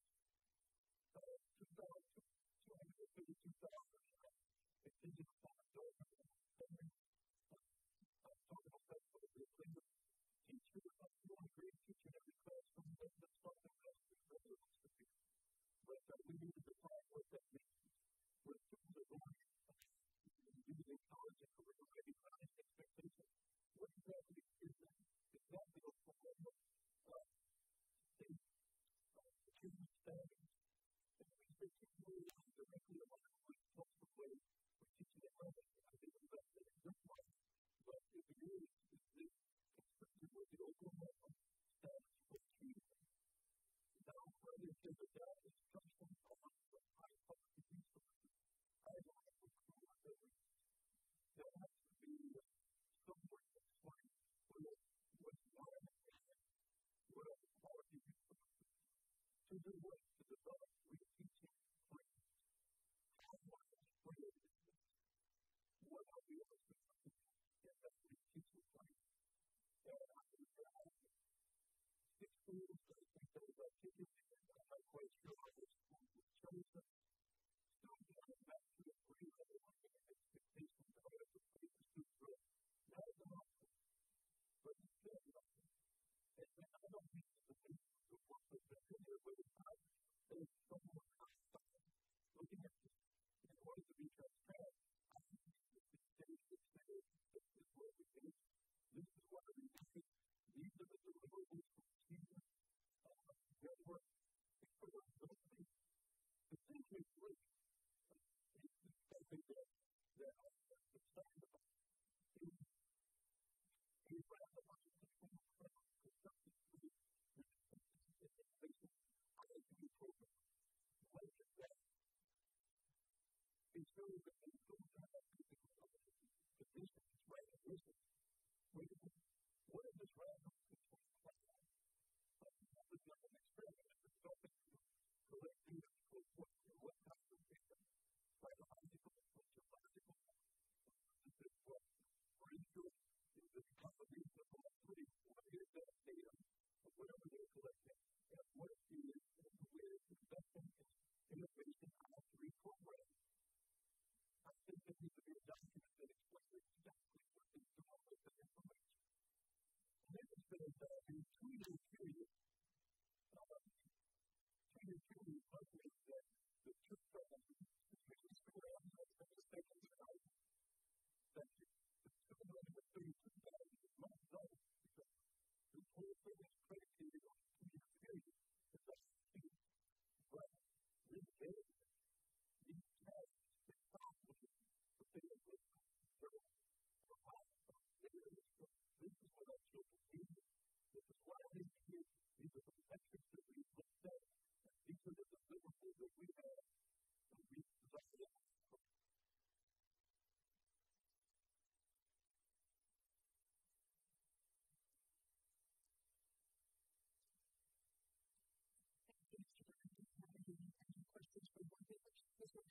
232,000 exceeded the $5 million. I'm talking about that for the cleaner. Teacher, you want a great teacher in every classroom, that's something else that looks to be. But we need to define what that means. Where students are going using college and curriculum learning expectations. What exactly is that? Is that the form of state achievement standards? And we say people directly aligned with multiple ways of teaching and learning. I think that's in this one. But if it is this consistent with the overall status of achievement, now whether it is about instruction or high quality resources, I want to conclude that there has to be somewhere to explain what's one and what are the quality resources. To do what? To develop reteaching plans. How much is this? What are we able to do in that reteaching plan? And I think that 6 schools, I think that was articulated. I'm not quite sure which schools were chosen. Students going back to the grade level and expectations of other student growth. That is an option. But it's still an option. And I don't think it's the basis of what was been in there, but it's not. There's someone looking at this in order to be transparent. I think it's the stage that says this is what we do. This is what we do. These are the deliverables for achievement. Network. Equitability. The thing is great. It's something that I'm excited about. It's rather much of the construction through the innovation IAP program. What is that? It shows that they don't have physical conditions, right conditions. What is this random control plan? This is like an experiment. It's something to collect data for what types of data. Psychological, sociological. This is what research is this combination of all three. What is that data? Whatever they're collecting, and what it is, and the way it's investing in innovation IAP program. I think there needs to be a document that explains exactly what they're doing with that information. And then it says that in a 2-year period, calculates that the two programs, I'm not mistaken, thank you. The 232,000 is not double because this whole thing is predicated on a 2-year period. It's like 6 These are the metrics that we've looked at. These are the deliverables that we have. So we've designed it. Any questions for one of this one?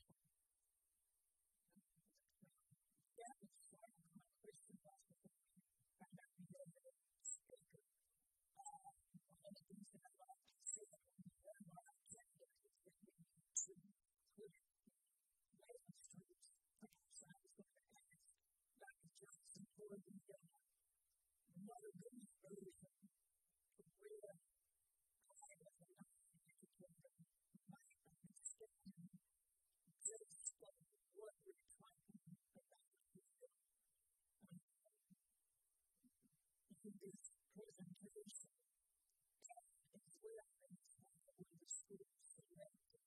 That was one of my questions last week. Found out we had a speaker. One of the things that I like to say when we learn about candidates is that we need to put right on the streets. So I was going to ask Dr. Johnson for the another really early career. I was a non-educated, my understanding just what we're talking about here in this presentation, as well as what the students selected.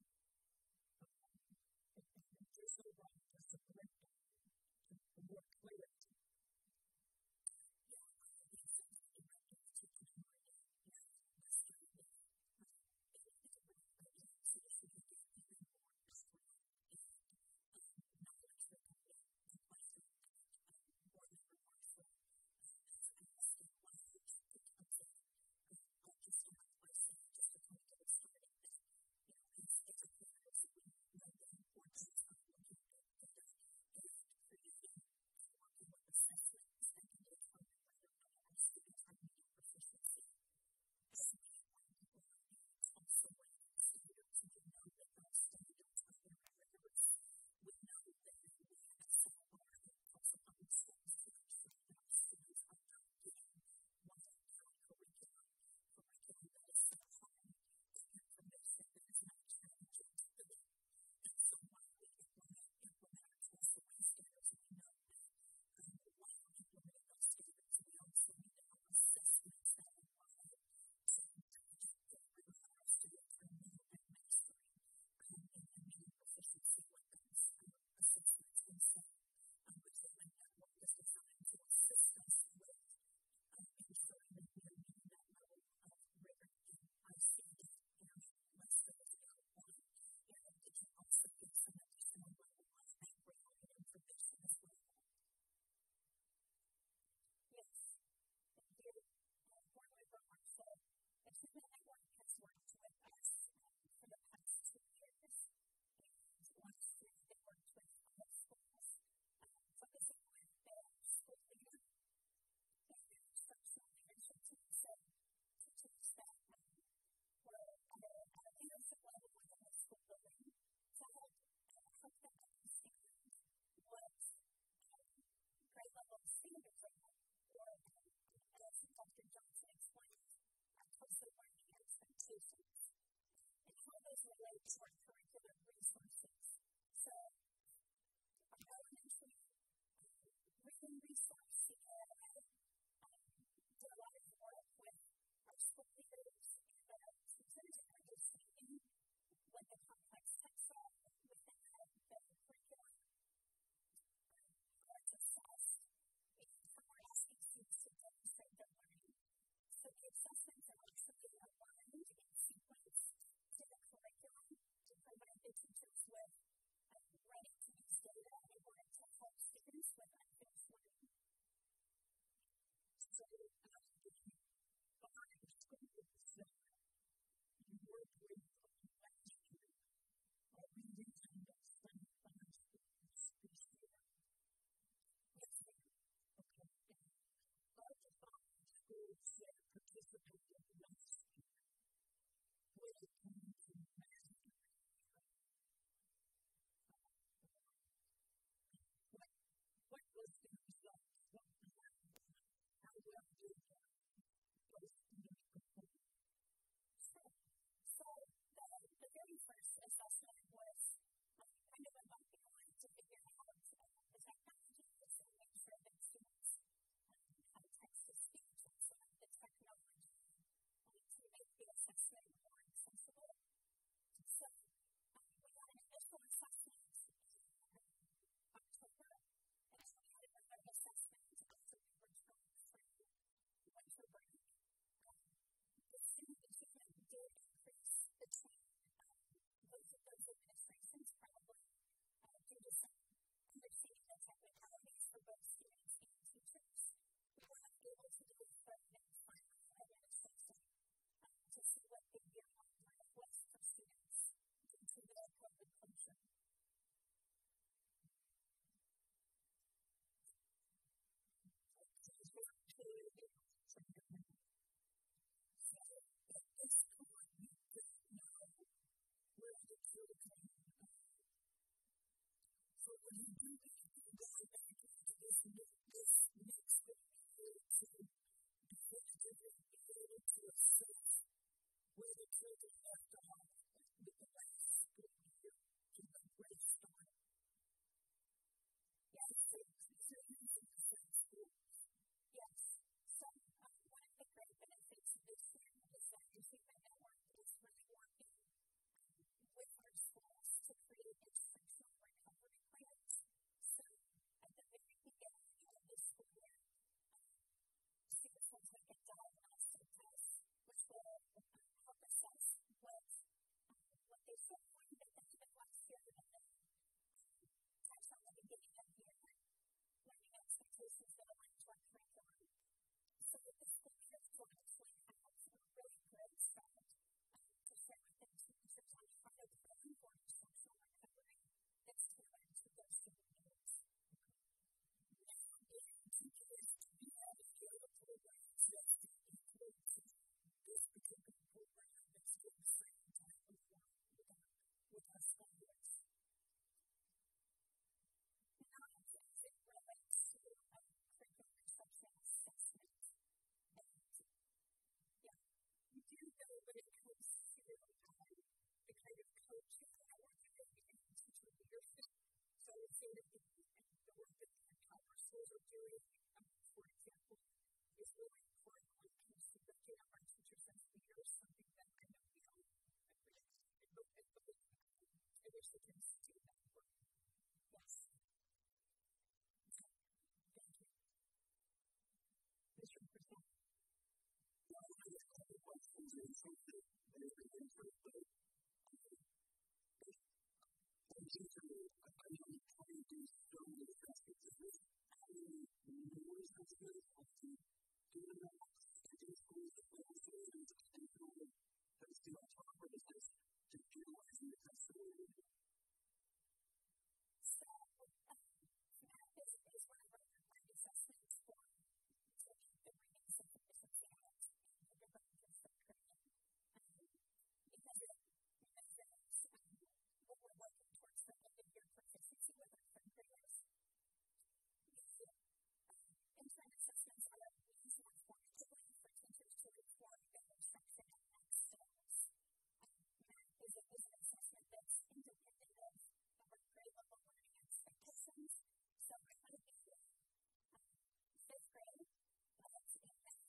And just so I can select for more clarity. Dr. Johnson explained closely learning expectations and how those relate to our curricular resources. So, our elementary reading resource, did a lot of work with our school leaders and teachers in understanding what the complex texts are within the curriculum. How it's assessed, and how we're asking students to demonstrate their learning. So the assessments are actually aligned in sequence to the curriculum to provide the teachers with ready-to-use data in order to help students with unfinished learning. So, behind the school you work with last year, reading and studying behind schools this year. Yes, ma'am. Okay. All the five schools that participated last year with the community mastery. What was the result? What happened? How well did those students perform? So the very first assessment was kind of a bumpy one to figure out the technologies and make sure that students had text-to-speech and some of the technology to make the assessment more accessible. So we had an initial assessment in October, and so we had another assessment after we returned from winter break. The students when you do that, you go back into this mix that you need to definitively be able to assess where the children left off with the last school year to the great start. Yes, these are using the same schools. Yes. So one of the great benefits of this year is that the Achievement Network is really working with our schools to create instructional recovery plans. So at the very beginning of this school year, students will take a diagnostic test, which will help assess what they should learn at the end of last year, and then touch on the beginning of the year, learning expectations that align to our curriculum. So that the school year will actually have a really great start to share with their teachers on how to plan for instructional recovery that's tailored to their student needs. Now, getting teachers to be able to go to programs that include this particular program that's doing the same type of work with our school years. Now, as it relates to curriculum instructional assessment, You do know when it comes to the kind of coaching that we're doing in teacher leadership. So I would say that the work that the power schools are doing, for example, is really important when it comes to looking at our teachers as leaders, something that I know we all agree. I wish we could do that work. yes. Thank you. Mr. President. Well, I have a couple questions and something that has been interesting. One teacher, I know you probably do so many assessments. Is this how many more assessments have to do that? Second schools as well as students and children that is on top of this to analyzing the testimony. So, math is one of our required assessments for taking the Reading Sufficiency Act and the Development of Fifth Grade. Because it measures what we're working towards the end of year proficiency with our third graders. The interim assessments are used more formatively for teachers to inform their instruction and next steps. Math is an assessment that's independent of our grade level learning expectations. So it might be fifth grade, but in math,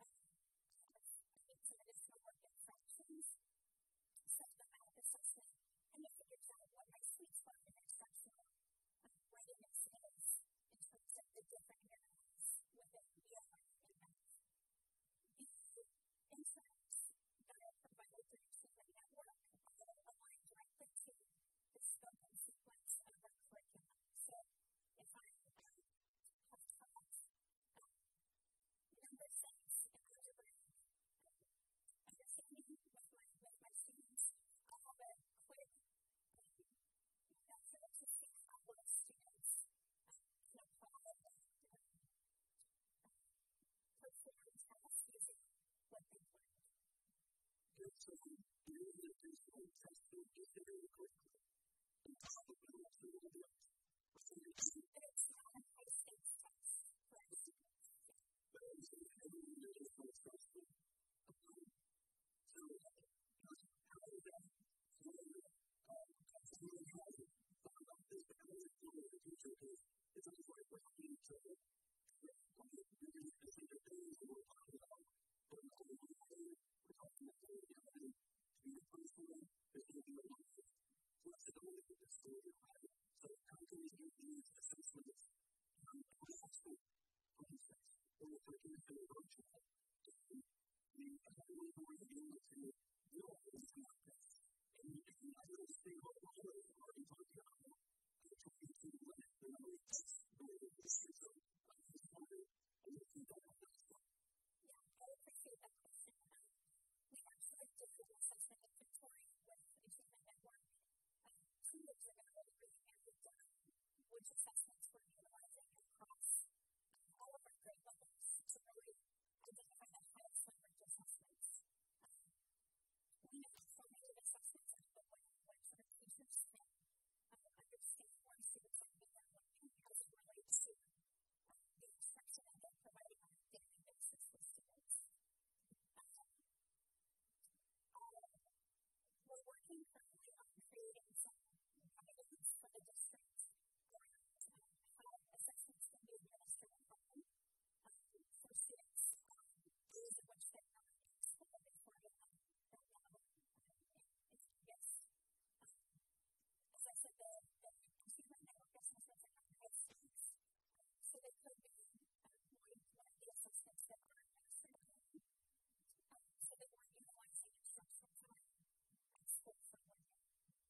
I need some additional work in fractions. So the math assessment kind of figures out what my sweet spot in instructional readiness is in terms of the different areas within ELA and math. The instruments that are provided through Achievement Network align directly to the scope and sequence of our curriculum. So if I have taught number six in algebra, understanding with my students, I'll have a quick method to see how well students can apply perform tasks using what they've learned. Good, so you need to do some testing just very quickly. And probably what you will do. It's not a high-stakes test for our students. But it's a very additional testing. So, how is that? So, really how you thought about this, but how is it going in the future? Because it's almost like we're talking to really specific things that we're talking about. But we're talking about to be responsible, there's going to be a lot of flexibility with the school year, right? So, how can we use these assessments in high school, for instance, or if we're doing it virtual? We're going to be able to utilize these methods. And I understand what we're already talking about. I'm trying to limit the number of tests going into this year. So, I just wonder, I don't think that happens. Yeah, I appreciate that question. We actually did an assessment inventory with Achievement Network 2 years ago, and we done which assessments we're utilizing across all of our grade levels to really identify the highest leverage assessments. We have summative assessments as the way in which our teachers can understand where students are so human network assessments are not high stakes. So they could be one of the assessments that are administered at home. So they weren't utilizing instructional time at school for learning.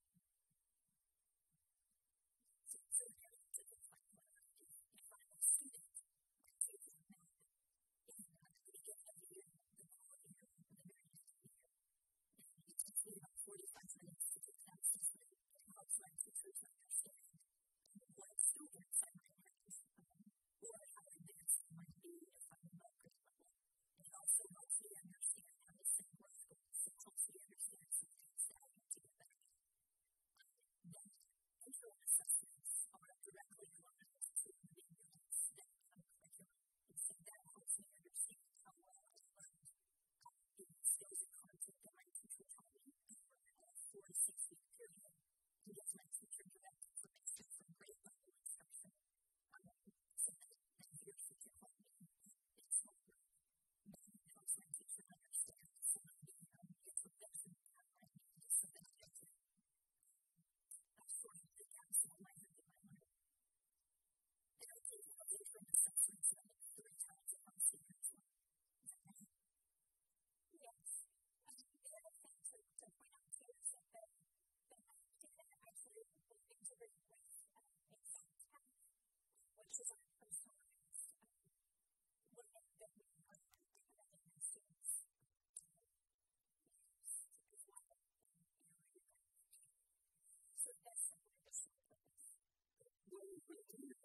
So there are things like if I'm a student taking math in the beginning of the year, the middle of the year, and the very end of the year, and it takes me about 45 minutes to take that assessment. It helps my teachers understand what students I might have or how advanced I might be if I'm in my grade level. And it also helps me understand how to set growth goals. It helps me understand some things that I need to get better at. Then intro assessments are directly aligned to the units that come curriculum. And so that helps me understand how well I learned the skills and content that my teacher taught me over a 4 to 6 week period to get my teacher direct information from grade level instruction. So that adheres to help me in small group. Then it helps my teacher understand some of the information that I need so that I can sort of the gaps in my head in my mind. And I take evaluation assessments about 3 times a month because yes. The other thing to point out too is that the data actually integrate with exam tech, which is our personalized learning that we are recommending our students to use as well in your So that's simply the sole purpose. When we're looking at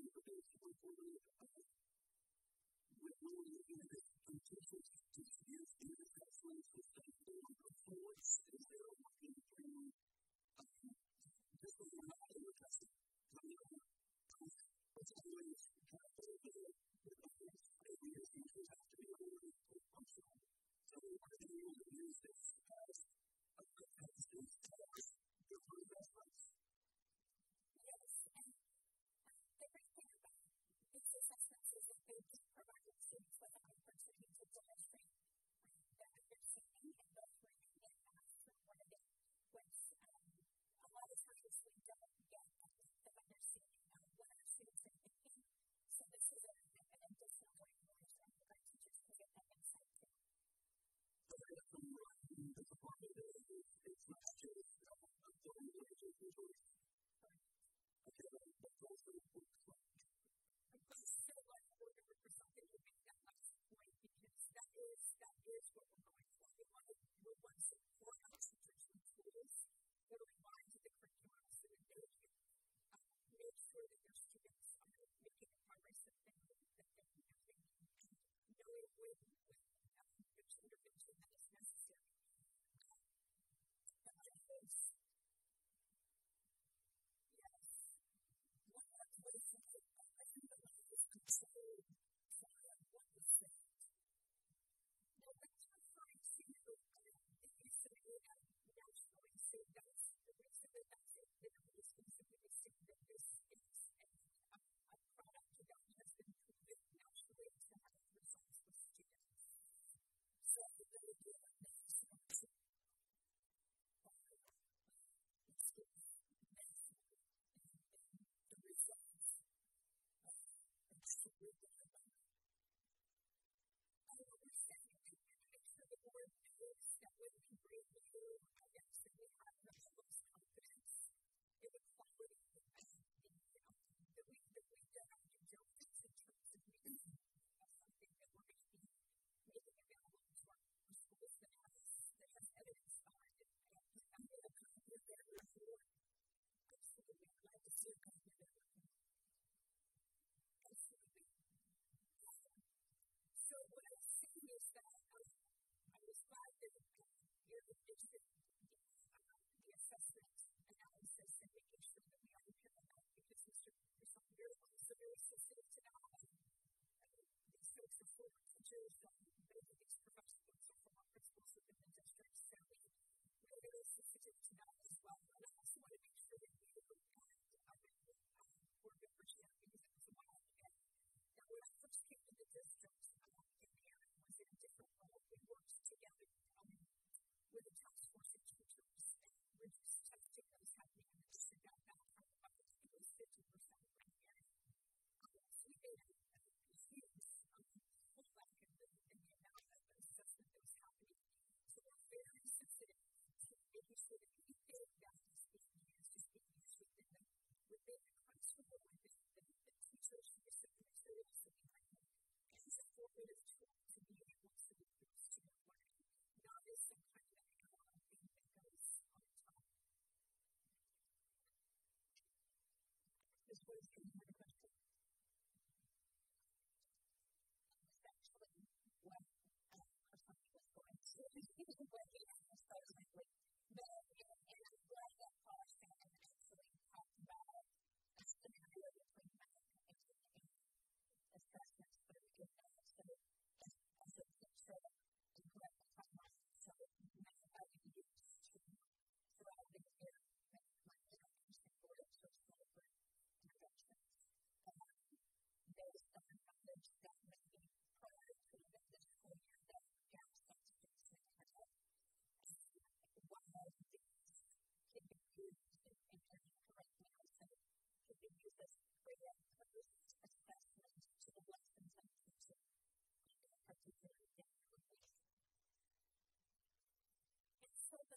teachers to use these assessments with the reports, is there a working through this is not a test. It's always with the first ideas, teachers have to be able to functional. So are they able to use this as a good test to improve assessments? Yes, and the great thing about these assessments is that they do provide students with an opportunity to demonstrate their understanding in both reading and math through one of it, which a lot of times we don't get a depth of understanding of what our students are thinking. So this is an additional way in which our teachers can get that insight too. So that's from the department it's not just authority language. Okay, that's also important. So like we're going to something to make that last point because that is what we're going for. We want to support our teachers with tools that are aligned to the curriculum so that they can make sure that their students are making the progress that they need and knowing with which intervention that is necessary. Yes. One of the ways that I think that we just control what was said. Well, that's referring to the use of data nationally. So that's the reason that that's it. That it is specifically saying that this is a product that has been proven nationally to have results with students. So the idea of this is the results absolutely. What we're saying is make sure the board knows that when we bring you items that we have the most confidence in the quality of the that we've done our due diligence in terms of making something that we're going to be making available to our schools that has evidence behind it. And I'm going to come with that report. Absolutely. I'd like to see a copy of that report. Absolutely. So what I'm saying is that I was glad that you're interested in the assessment analysis and making sure that we understand that because Mr. You're also very sensitive to that. These folks are former teachers, both of these professionals are former principals within the district, so we're very sensitive to that as well. But I also want to make sure that you were good for sharing because it was a while ago. Now, when I first came to the district, Aaron was in a different role. We worked together with the task force of teachers and reduced testing that was happening in the district. bit of tool to be able to boost your learning, not as some kind of analog thing that goes on top. This was another question. Essentially, what our son was going to do was he supposedly that and I'm glad that Paul Shannon actually talked about a scenario between math and assessments for forgiveness. So as a teacher, and correct the timeline, so math I would use to throughout the year make my introduction for it, so celebrate introductions. Based on knowledge that maybe prior to the school year that gaps that students may have. One of these can be used in correct now, so can be used as post-assessment to the lessons I'm teaching in a particular day or week. And so the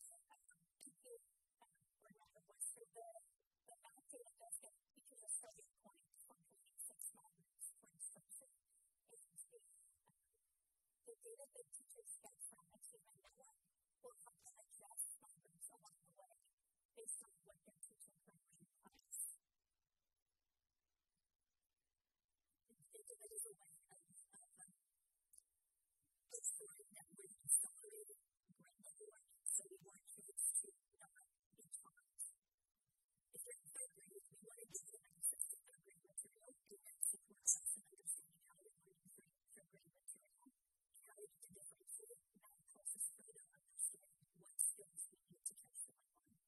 data does get teachers a starting point for creating 6 small groups, for instance, and the data that teachers get from Achievement Network will help them adjust small groups along the way based on what they're teaching currently in class. Data is a way of story that would accelerate grade level learning, so we want kids to not be taught. If they're in third grade, we want to give them access to third grade material and support us in understanding how to learn third grade material, how to differentiate math classes for them to understand what skills we need to catch them up on.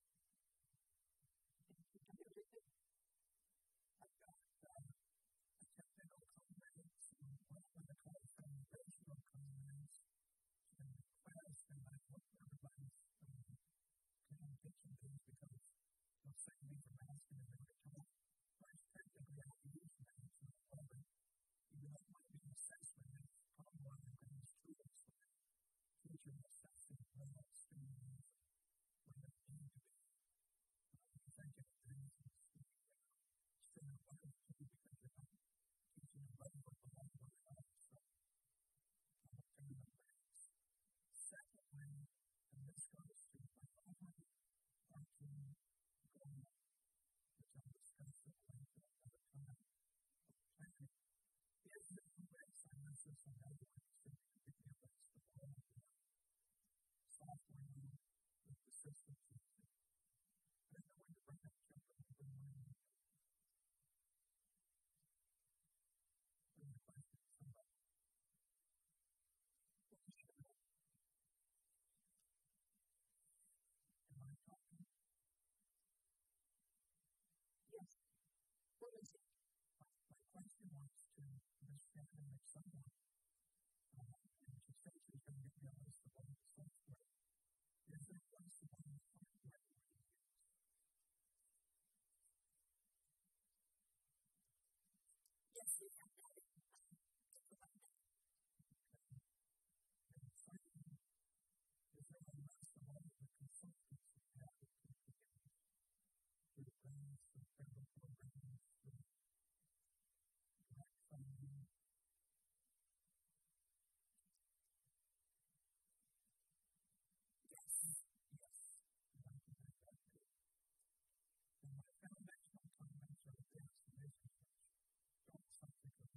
I've got a technical comment, what I call foundational comments in the class, and I hope everybody's paying attention to this because they'll say me from asking if they were told. First, technically, I use math in the moment. Even though it might be an assessment, it's probably one of the greatest tools for teaching assessing what students where they need to be. Thinking of things and staying away from it because you're not teaching them better with the one way or another. So, kind of ways. Secondly, and this goes to my overarching goal, which I'll discuss at length at another time, of planning, is that the ways I use this in other ways to give us the ball of the software with the systems using. I don't know when to bring up children and bring one in. Bring the question to somebody. What is it? Am I talking? Yes. What is it? My question was to Ms. Shannon if someone, and she said she was going to get me a list of all the software. Is there a list of all the software that we use? Yes, we have that. And secondly, is there a list of all the consultants we have that we use through grants, through federal programs, through direct funding? Yes. Yes. And I can make that too. And my foundational comments are this, and this is don't something to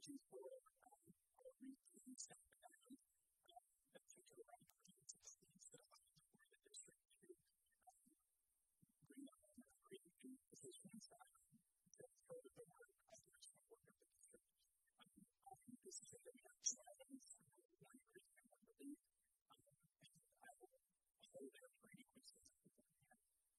strategies for reaching stuff down that took it around competencies that allowed for the district to bring up and create new positions to further the work operational work of the district. This is something we have two items, one increase and one relief. I will hold there for any questions that you have.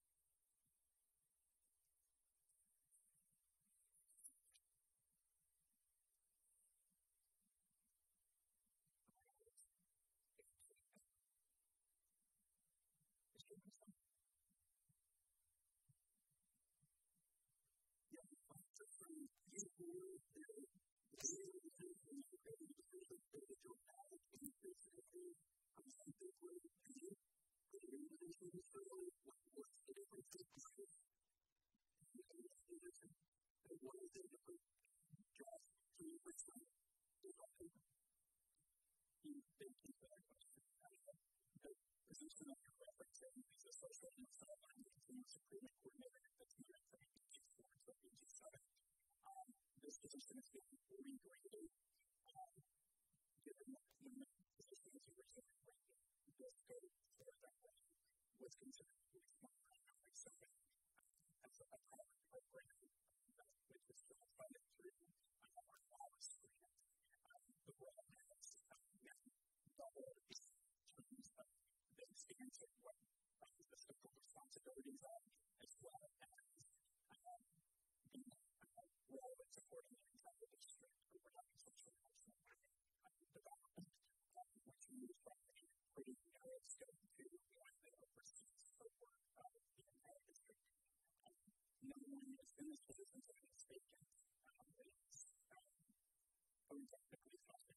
This position is being regraded, given that when the position was originally rated, the scope for that role was considered to be primarily serving as a pilot program, which was still funded through our flowers grant. The role has now doubled in terms of the expanse of what the scope of responsibilities are, as well as the role in supporting the entire district over social emotional development, which moves from a pretty narrow scope to one that oversees the work of the entire district. No one is in this position that is vacant. It is technically funded,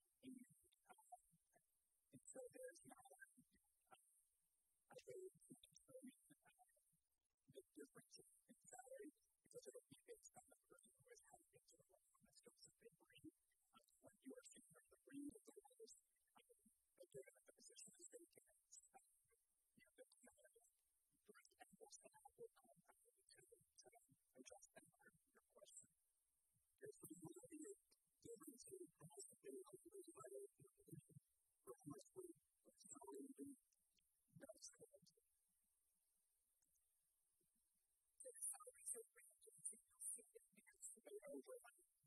and so there's not a way to determine the difference in salary, because it will be based on the person who has had into the role and the skills that they bring. When you are seeing the bring of the roles, but given that the position is vacant, there's not a direct impulse to have what to address that part of your question. There's the difference in cost of being able to do better in the position for mostly salary and that's correct. So the salaries are ranging from significant to over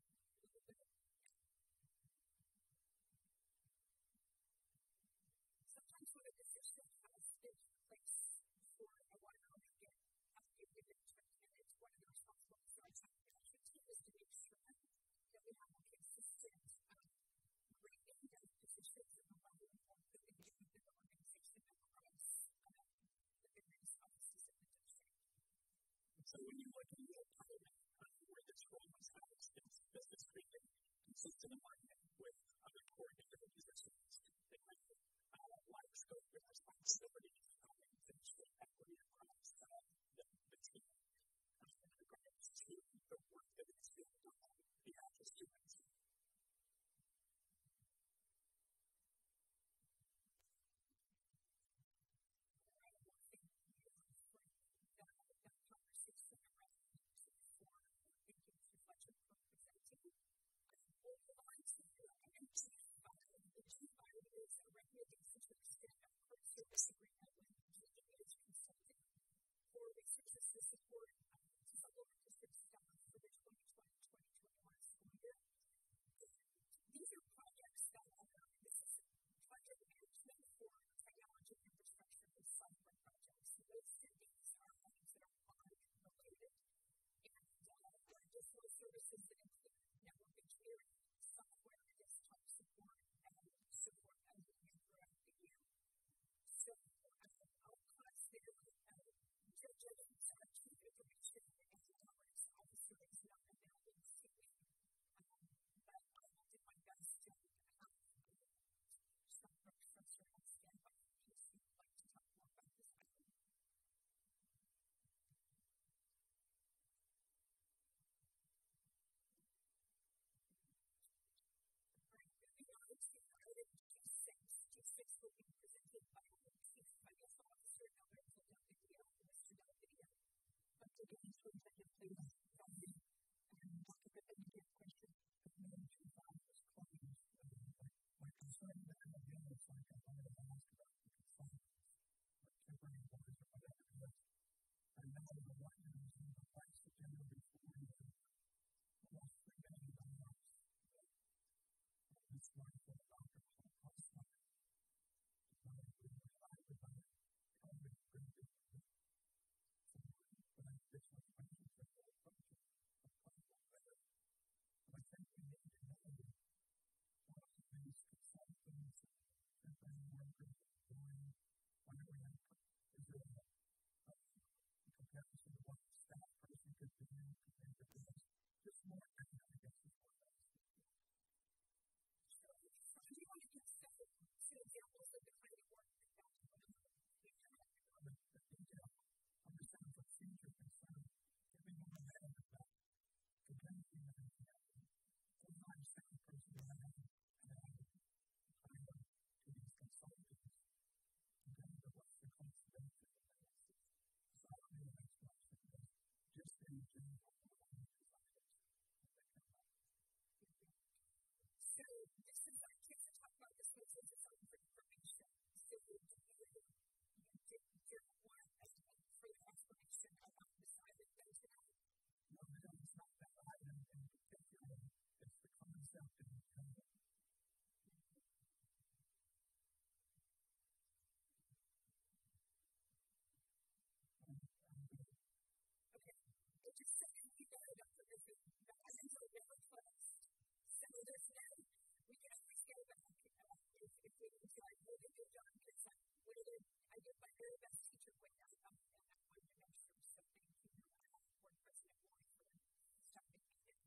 sometimes when a decision has been in place for a while and get updated and it's one of the responsibilities for our management team is to make sure that we have a consistent grading of positions and the level of work that we do within the organization across the various offices of the district. So when you look at the department where this role is housed, this is creating consistent alignment with other coordinated positions that have wide scope of responsibilities and district equity across the team in regards to the work that is being done on behalf of students. feeling like really good job because I did my very best teacher way and I wanted to make sure. So thank you, Board President Lloyd, for stopping me here.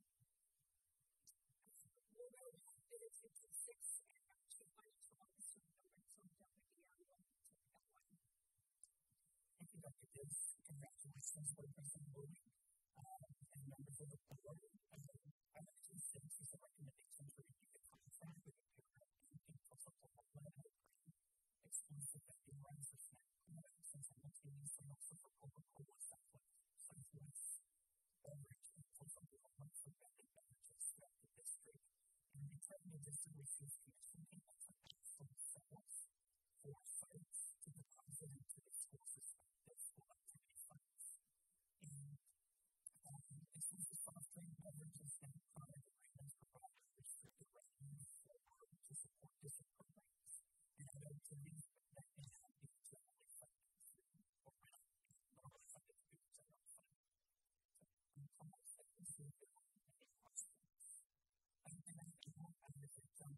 We'll know it's a 6 and actually financial officer number, so I'm done with the area. So that one. Thank you, Dr. Gibbs. Congratulations, Board President Lloyd, and members of the board. I'd like to send some recommendations for you to contact with the parent and people to exclusive acting rights for snack products and simultaneously also for Coca-Cola, Southwest, beverage, and social development for vending beverages throughout the district. And the return the district receives commission payments on excellent sales for sites to deposit into the school's respective school activity funds. And exclusive soft drink beverages and product agreements provide restricted revenue to support district programs and other activities that can help be generally funded or normally funded through general fund. So I'm almost like this is a questions. And I think I would say from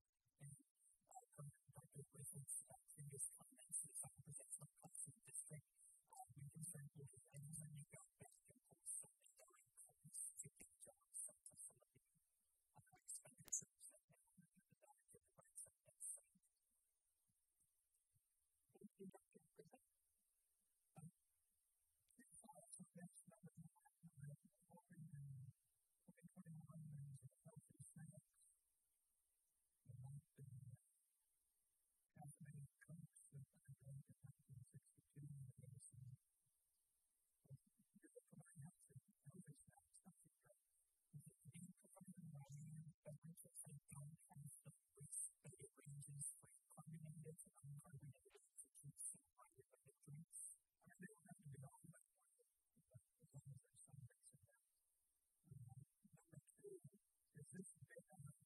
Dr. Griffith's previous comments, this represents some costs in the district. We concern with items that make up back and forth some indirect costs to get jobs from facility. Expenditures that have the back of the rights of that site. Thank you, Dr. Griffith. So that's number 1. Open in 2021 is a healthy snack. The month in caffeinated Cokes that I drank in 1962 in the medicine. You're providing healthy snacks, healthy drinks. Being provided value beverages that don't have the stated ranges for carbonated and uncarbonated juice and carbonated drinks. They don't have to be all that way, as long as there's some mix in there. Number 2 is this big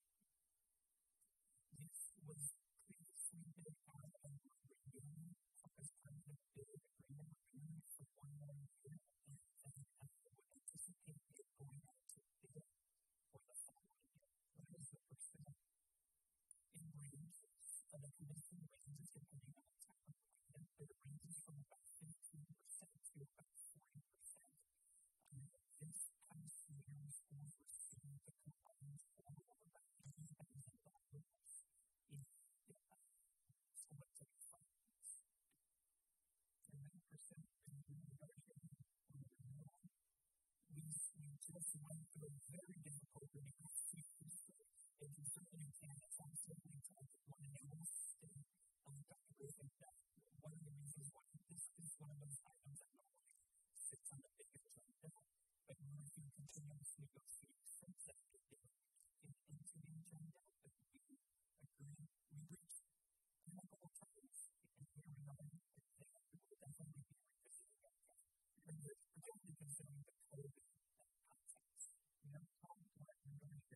this was previously bid out and renewed as part of the bid agreement renewed for 1 more year, and would anticipate it going out to bid for the following year. What is the percent in ranges? The commission ranges depending on the type of agreement, but it ranges from about 15% to about 40%. This past year, schools received a combined total of about $80,000 in school activity funds. And 9% being negotiated on the renewal. We just went through a very difficult renewal season, so it can certainly can at times simply to one renewal state. Dr. Griffith, one of the reasons why this is one of those items that normally sits on the big agenda, but in order to continuously negotiations that we get into the agenda, but we agree, we reached a couple of times, and here we are, I think we will definitely be revisiting it again, particularly considering the COVID context. We have talked about negotiations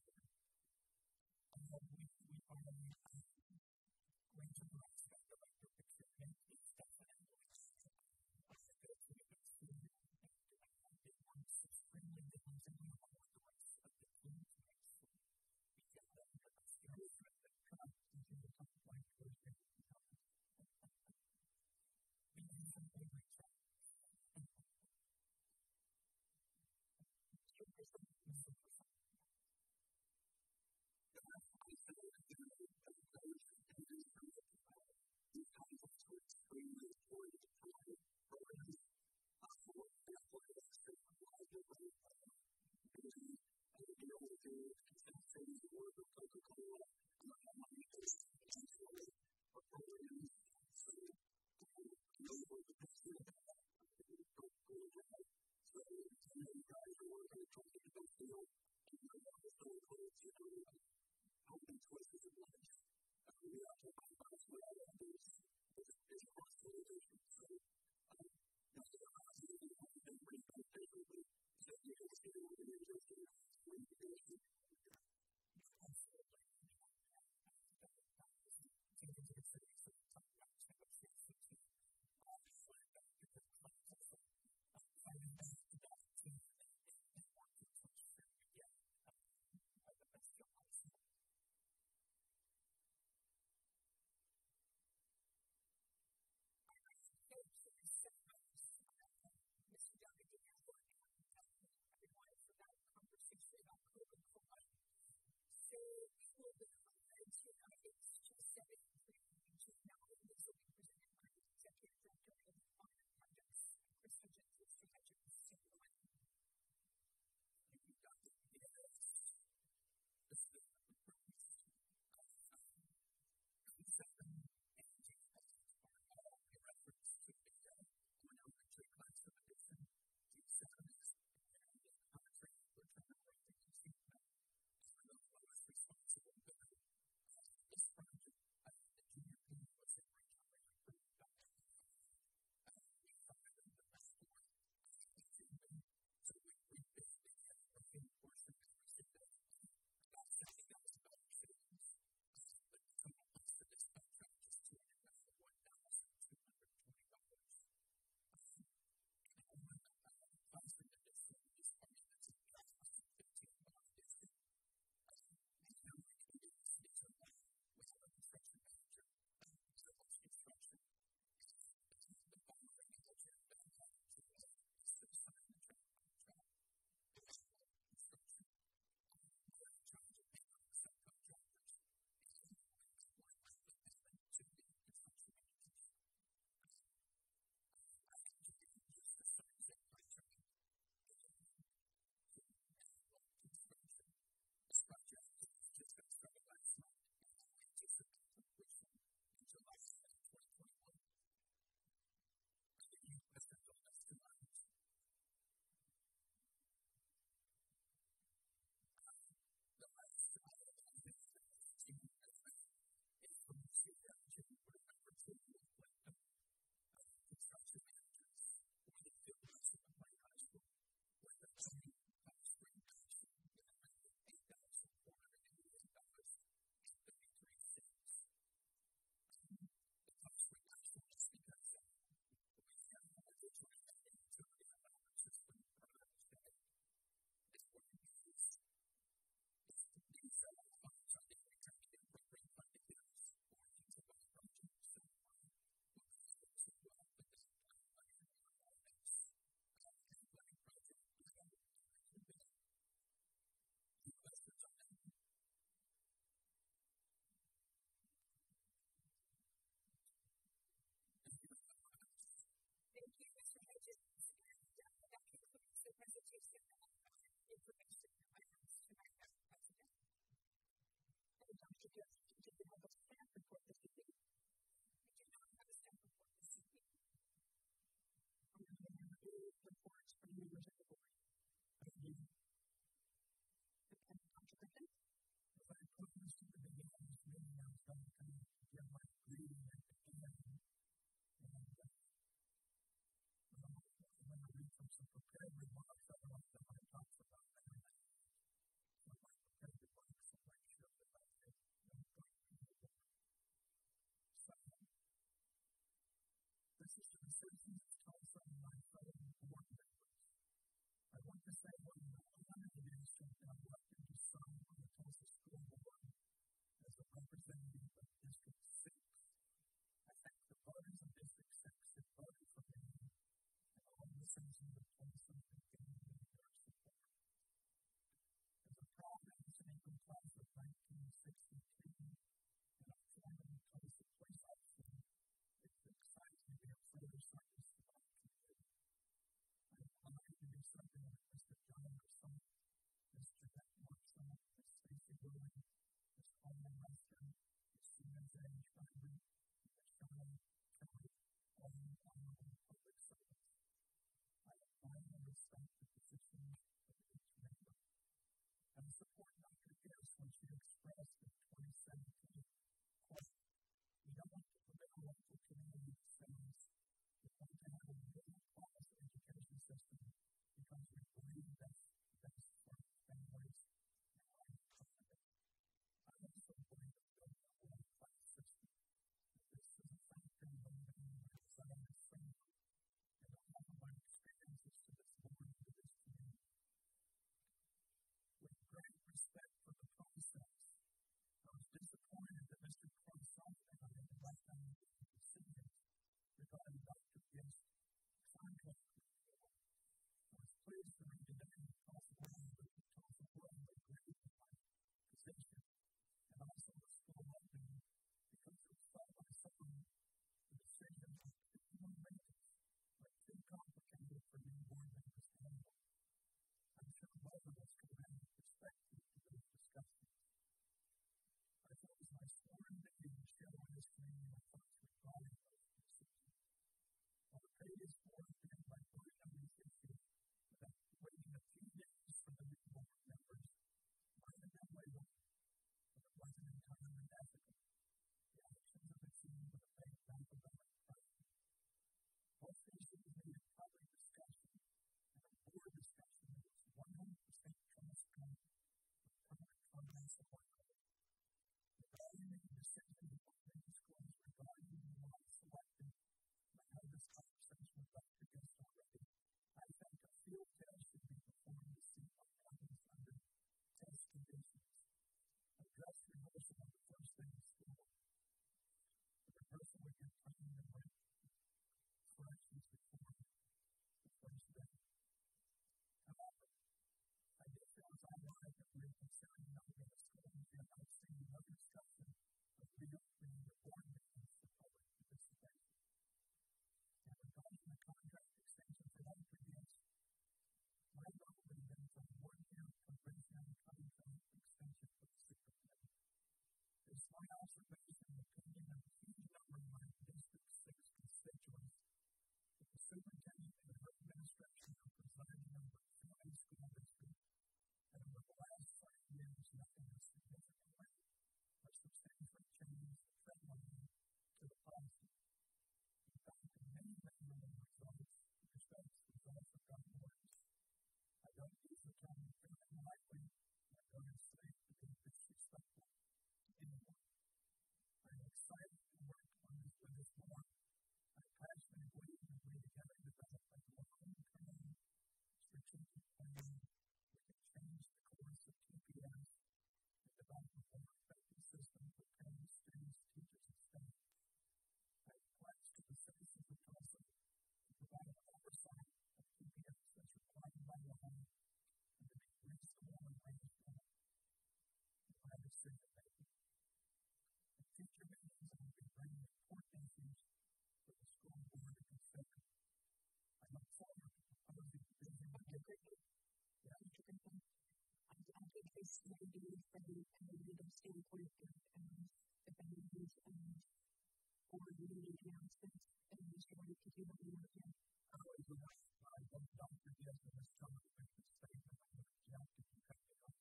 maybe from a legal standpoint if I need or meeting announcements and I'm sure I could do what you want to do. Don't forget that this summer we can say that I'm going to have to be cut off.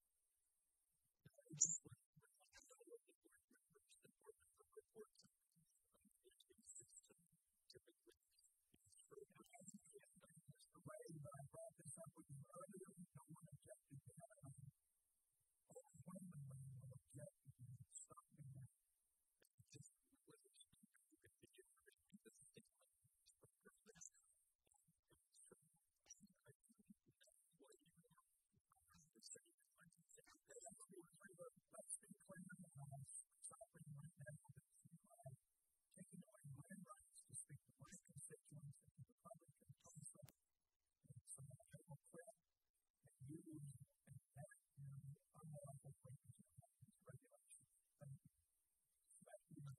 It's what I know what the board members and board member reports on the system typically is for that's the way that I brought this up with you earlier. No one objected to that. When you will object to stopping that. Just whether it's the generation that's different. Let's be clear about stopping right now. Taking away my rights to speak to my constituents and the Republican Council. So I will quit and you and that unlawful breakage of these regulations. Thank you. Back to you.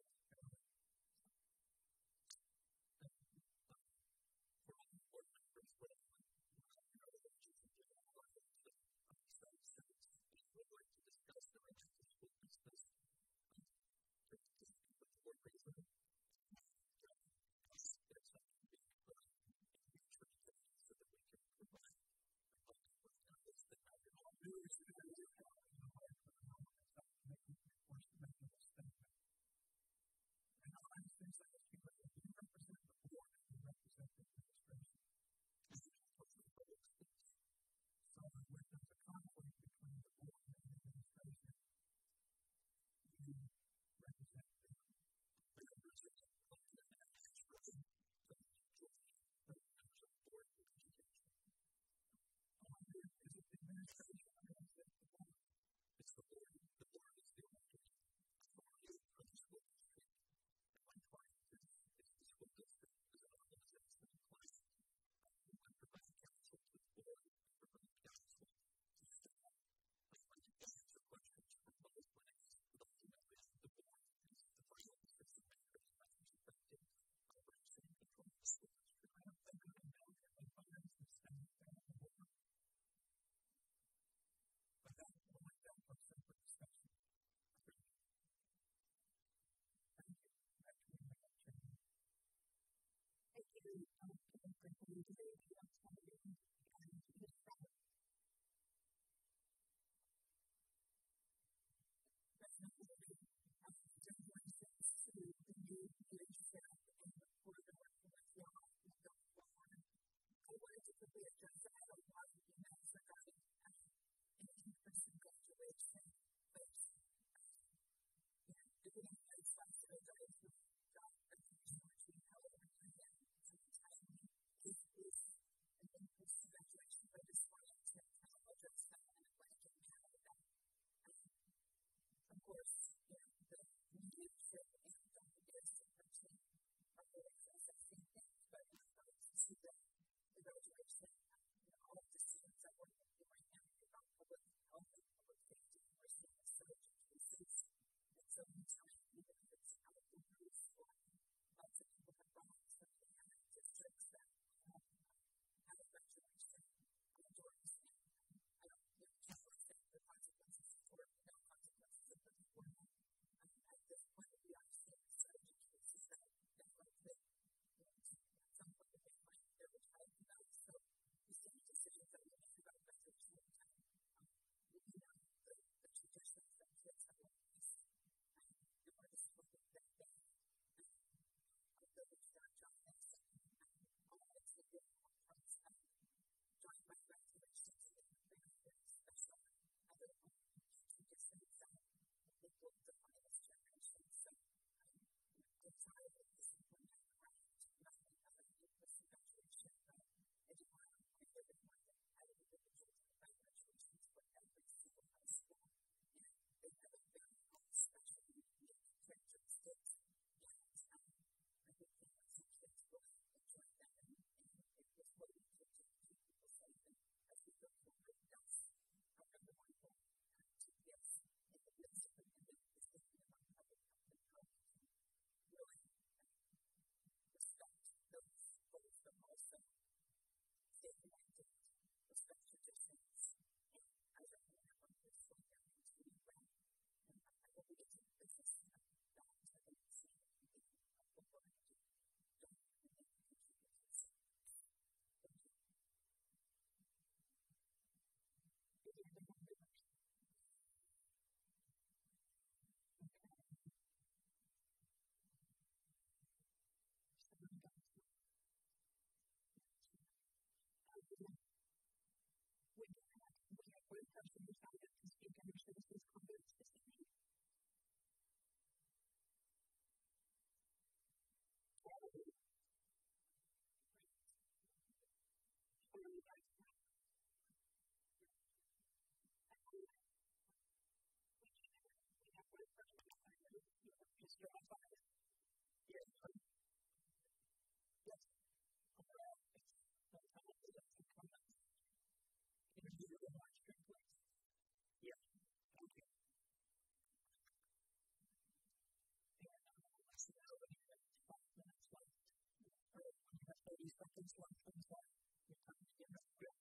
things like your time to get up with.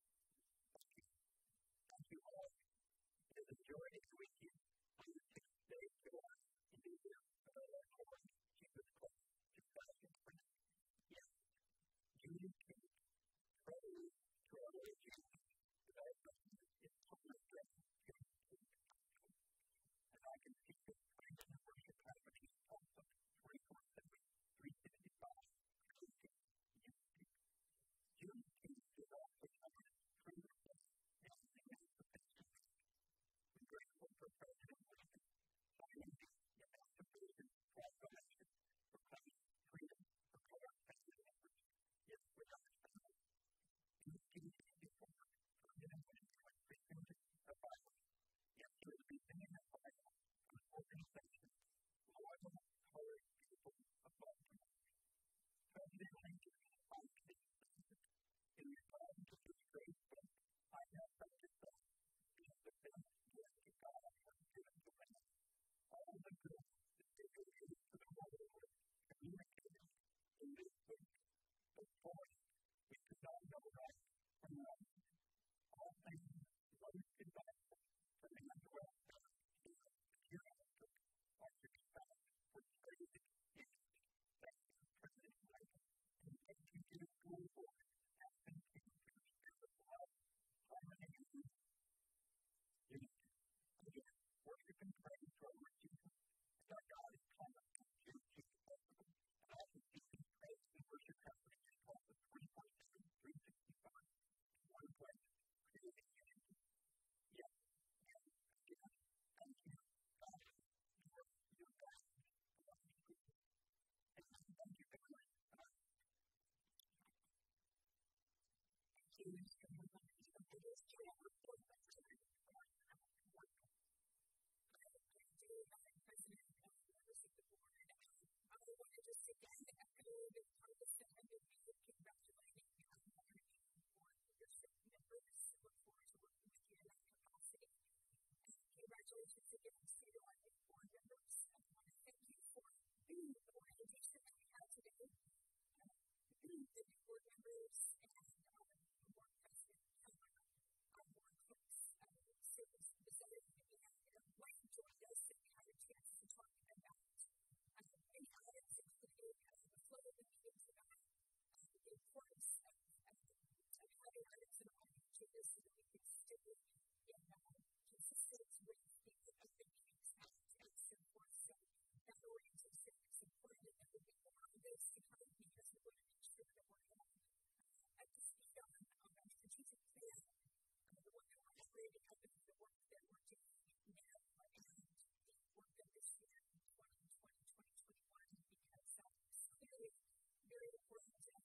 Thank you all. It is a joy to be with you on the 6th day of July in the year of our Lord Jesus Christ, 2020. Yes, Judy King, praise to our Lord Jesus, that our God is totally blessed to you. And I can see this praise and worship advocacy also 24/7, 365. Judy King is also covered through the and the emancipation. We're grateful for President Lincoln signing the Emancipation Proclamation, proclaiming freedom for color family members. Yes, without family. Judy King came before President Lincoln was presented a Bible. Yes, he was presenting a Bible to an organization, Loyal Colored People of Baltimore. President Lincoln liked this statement. In replying to this great book, I have such a thought, being the best gift that God has given to man. All the good that they created to the world was communicated in this book. But boy, we could not know right from wrong. All things most advisable for man to welfare, hereafter are to be found for praise in it. Thank you, President Lincoln, and thank you to the school board. Worship and praise to our Lord Jesus, as our God is calling us to Jesus festival, and also teaching praise and worship happening across the 24/7, 365, in one place, creating unity. Yes, and again, thank you, God, for your guidance for us to do. And thank you, family. Again, echo the purpose that I would be congratulating you on morning for leadership members. Look forward to working with you in that capacity. And congratulations again to our new board members. I want to thank you for the orientation that we had today. The new board members and our board president, our board clerks, service representative, and Wayne joined us and we had a chance to talk about many items, including the flow of the meeting tonight, the importance of having items in our agendas so that we can stay in consistent with the open meetings act and so forth. So that orientation is important, and there will be more of this to come because we want to make sure that we're all up to speed on our strategic plan, the work that we're operating up and the work that we're doing now and the work that this year in 2020, 2021, because it's clearly very important and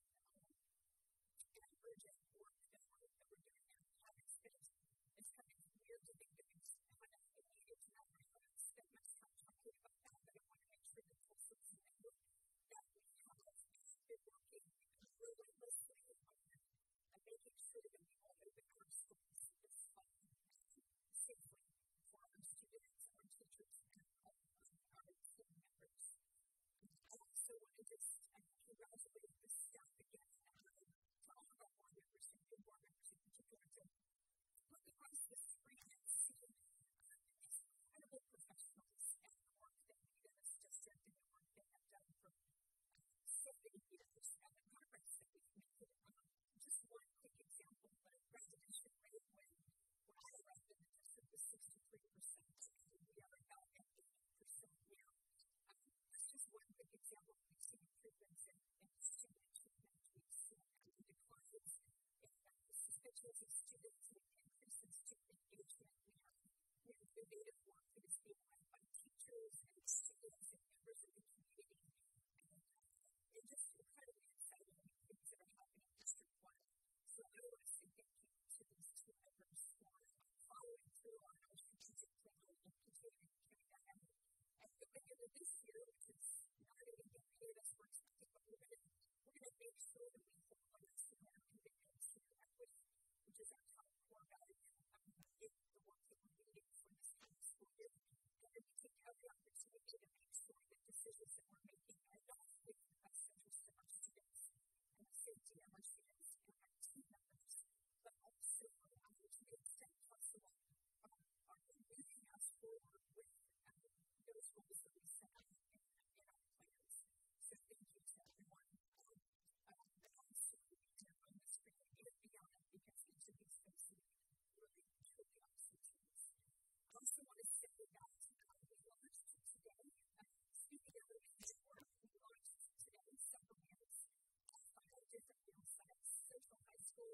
urgent work that we're doing in the public space. It's kind of weird to think that it's kind of immediate to not really spend much time talking about that, but I want to make sure that folks remember that we have been working relentlessly on making sure that we all open our schools this fall safely for our students, our teachers, and all of our school members. I also want to just congratulate the staff again to all of our board members and new board members in particular to look across the screen and see these incredible professionals and the work that you guys just said and the work they have done for so many years and the progress that we've made. Just one quick example, the residential rate when I arrived in the district was 63%, and we are about at 80% now. That's just one quick example. We've seen improvements in student achievement. We've seen declines in suspensions of students and increase in student engagement. We have innovative work that is being led by teachers and students and members of the community. And just incredibly exciting things that are happening district-wide. So I want to say thank you to these two members for following through on our strategic plan and continuing to carry that out. And going into this year, which is not even the period as we're expecting, but we're going to make sure that we hold on to our commitment to equity, which is our top core value in the work that we're leading for this coming school year. And then we take every opportunity to make sure that decisions that we're making are not with the best interest of our students and the safety of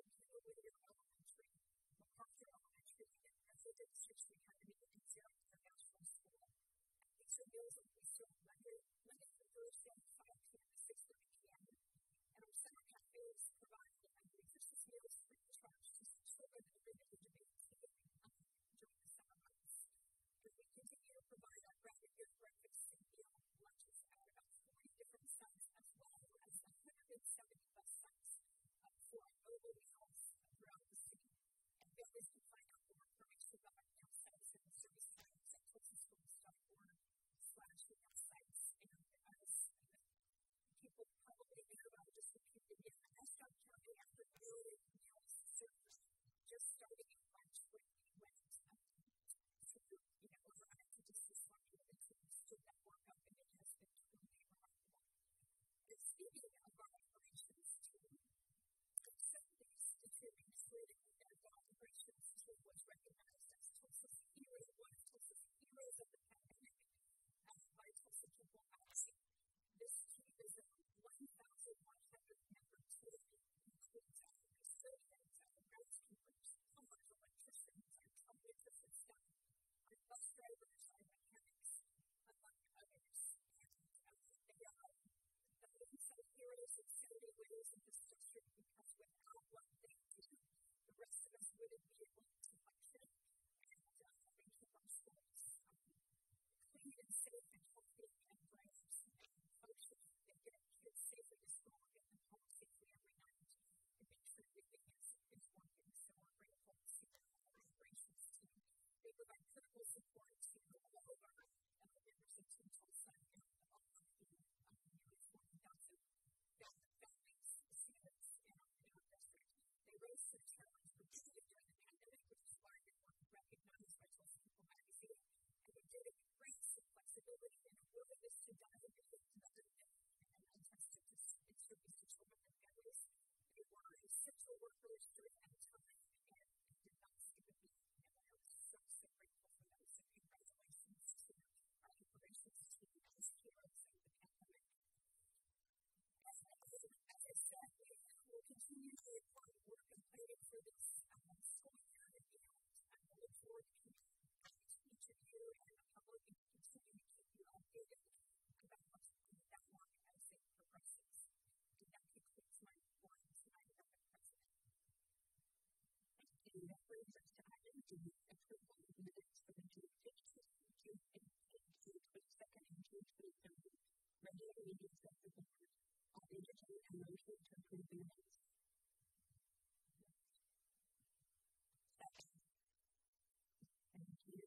Whittier Elementary, MacArthur Elementary, and Pacific 60 Academy in Zero International School. These are meals that we serve Monday through Thursday, 5 p.m. to 6:30 p.m. And our summer cafes provide nutritious meals free of charge to children every day to be during the summer months. As we continue to provide our regular breakfast and meal lunches at about 40 different sites, as well as 170 bus sites for mobile meals throughout the city. And families can find out more information about our meal sites and the service times at TulsaSchools.org/meal sites. And as people probably know, I'll just repeat it again. Estill County after-school meals service just started in March when we went overnight to just this one year and stood that work up, and it has been truly remarkable. And speaking of our operations team, some of these statistics related to the operations team was recognized as Tulsa's Heroes, one of Tulsa's Heroes of the Pandemic, by Tulsa People Magazine. This team is a 1,100-member team, includes custodians, groundskeepers, plumbers, electricians, our television staff, our bus drivers, our mechanics, among others. And they are the unsung heroes in so many ways in this district, because without what they do, the rest of us wouldn't be able to function and keep our schools clean and safe and healthy and bright and functioning. They get kids safely to school and get them home safely every night and make sure everything is working. So we're grateful to see our operations team. They provide critical support to all of our members of Team Tulsa and all of the nearly 40,000 families, students in our district. They rose to the challenge, particularly during the pandemic, which is why they were recognized by Tulsa People Magazine. And they did it with grace and flexibility and a willingness to dive into another and untested service to children and families. They were essential workers during that time and did not skip a beat. And I was so grateful for that. So congratulations to our operations team as heroes of the pandemic. As I said, we will continue to report work and planning for this school year and beyond. I look forward to each of you and the public and continue to keep you updated about what's happening that work as it progresses. And that concludes my report tonight, Madam President. And that brings us to item D, approval of minutes for the June 15th, June 18th, June 22nd, and June 23rd regular meetings of the board. I'll entertain a motion to approve the minutes. Second. Thank you.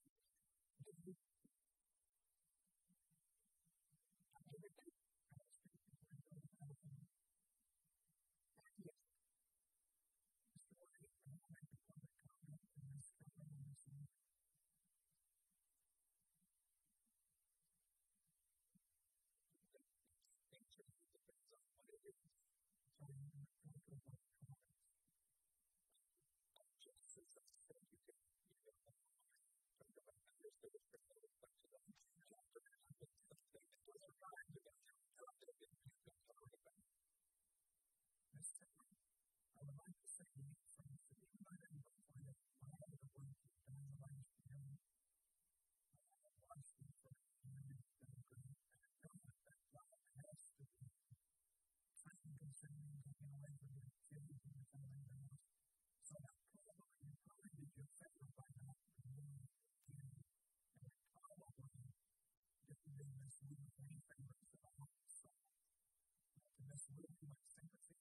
I would like to say from the city of Miami, for the lot of the work you've done the last year, watched you for years, done great, and I know that job has to be time consuming, taking away from your kids and your family members. So that probably did you a favor by not renewing you, and it probably didn't do Miss Wood any favors at all. So to Miss Wood, my sympathy.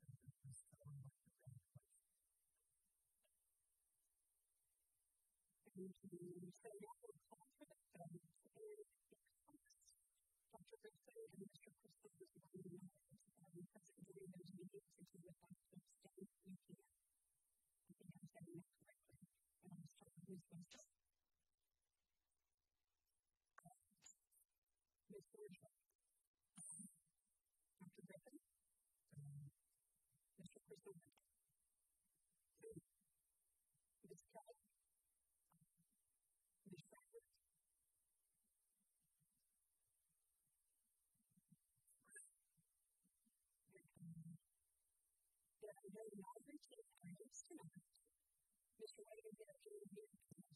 So now we'll call for the vote and Dr. Griffin and Mr. Crystal is going to because during those meetings to do with that abstain you can. I think I'm saying that correctly. And I'm starting with Mr. Ms. Borgia. Dr. Griffin. Mr. Crystal. Ms. Kelly. Ms. Bradford. Did I know the routine items tonight. Mr. Wade will get up here and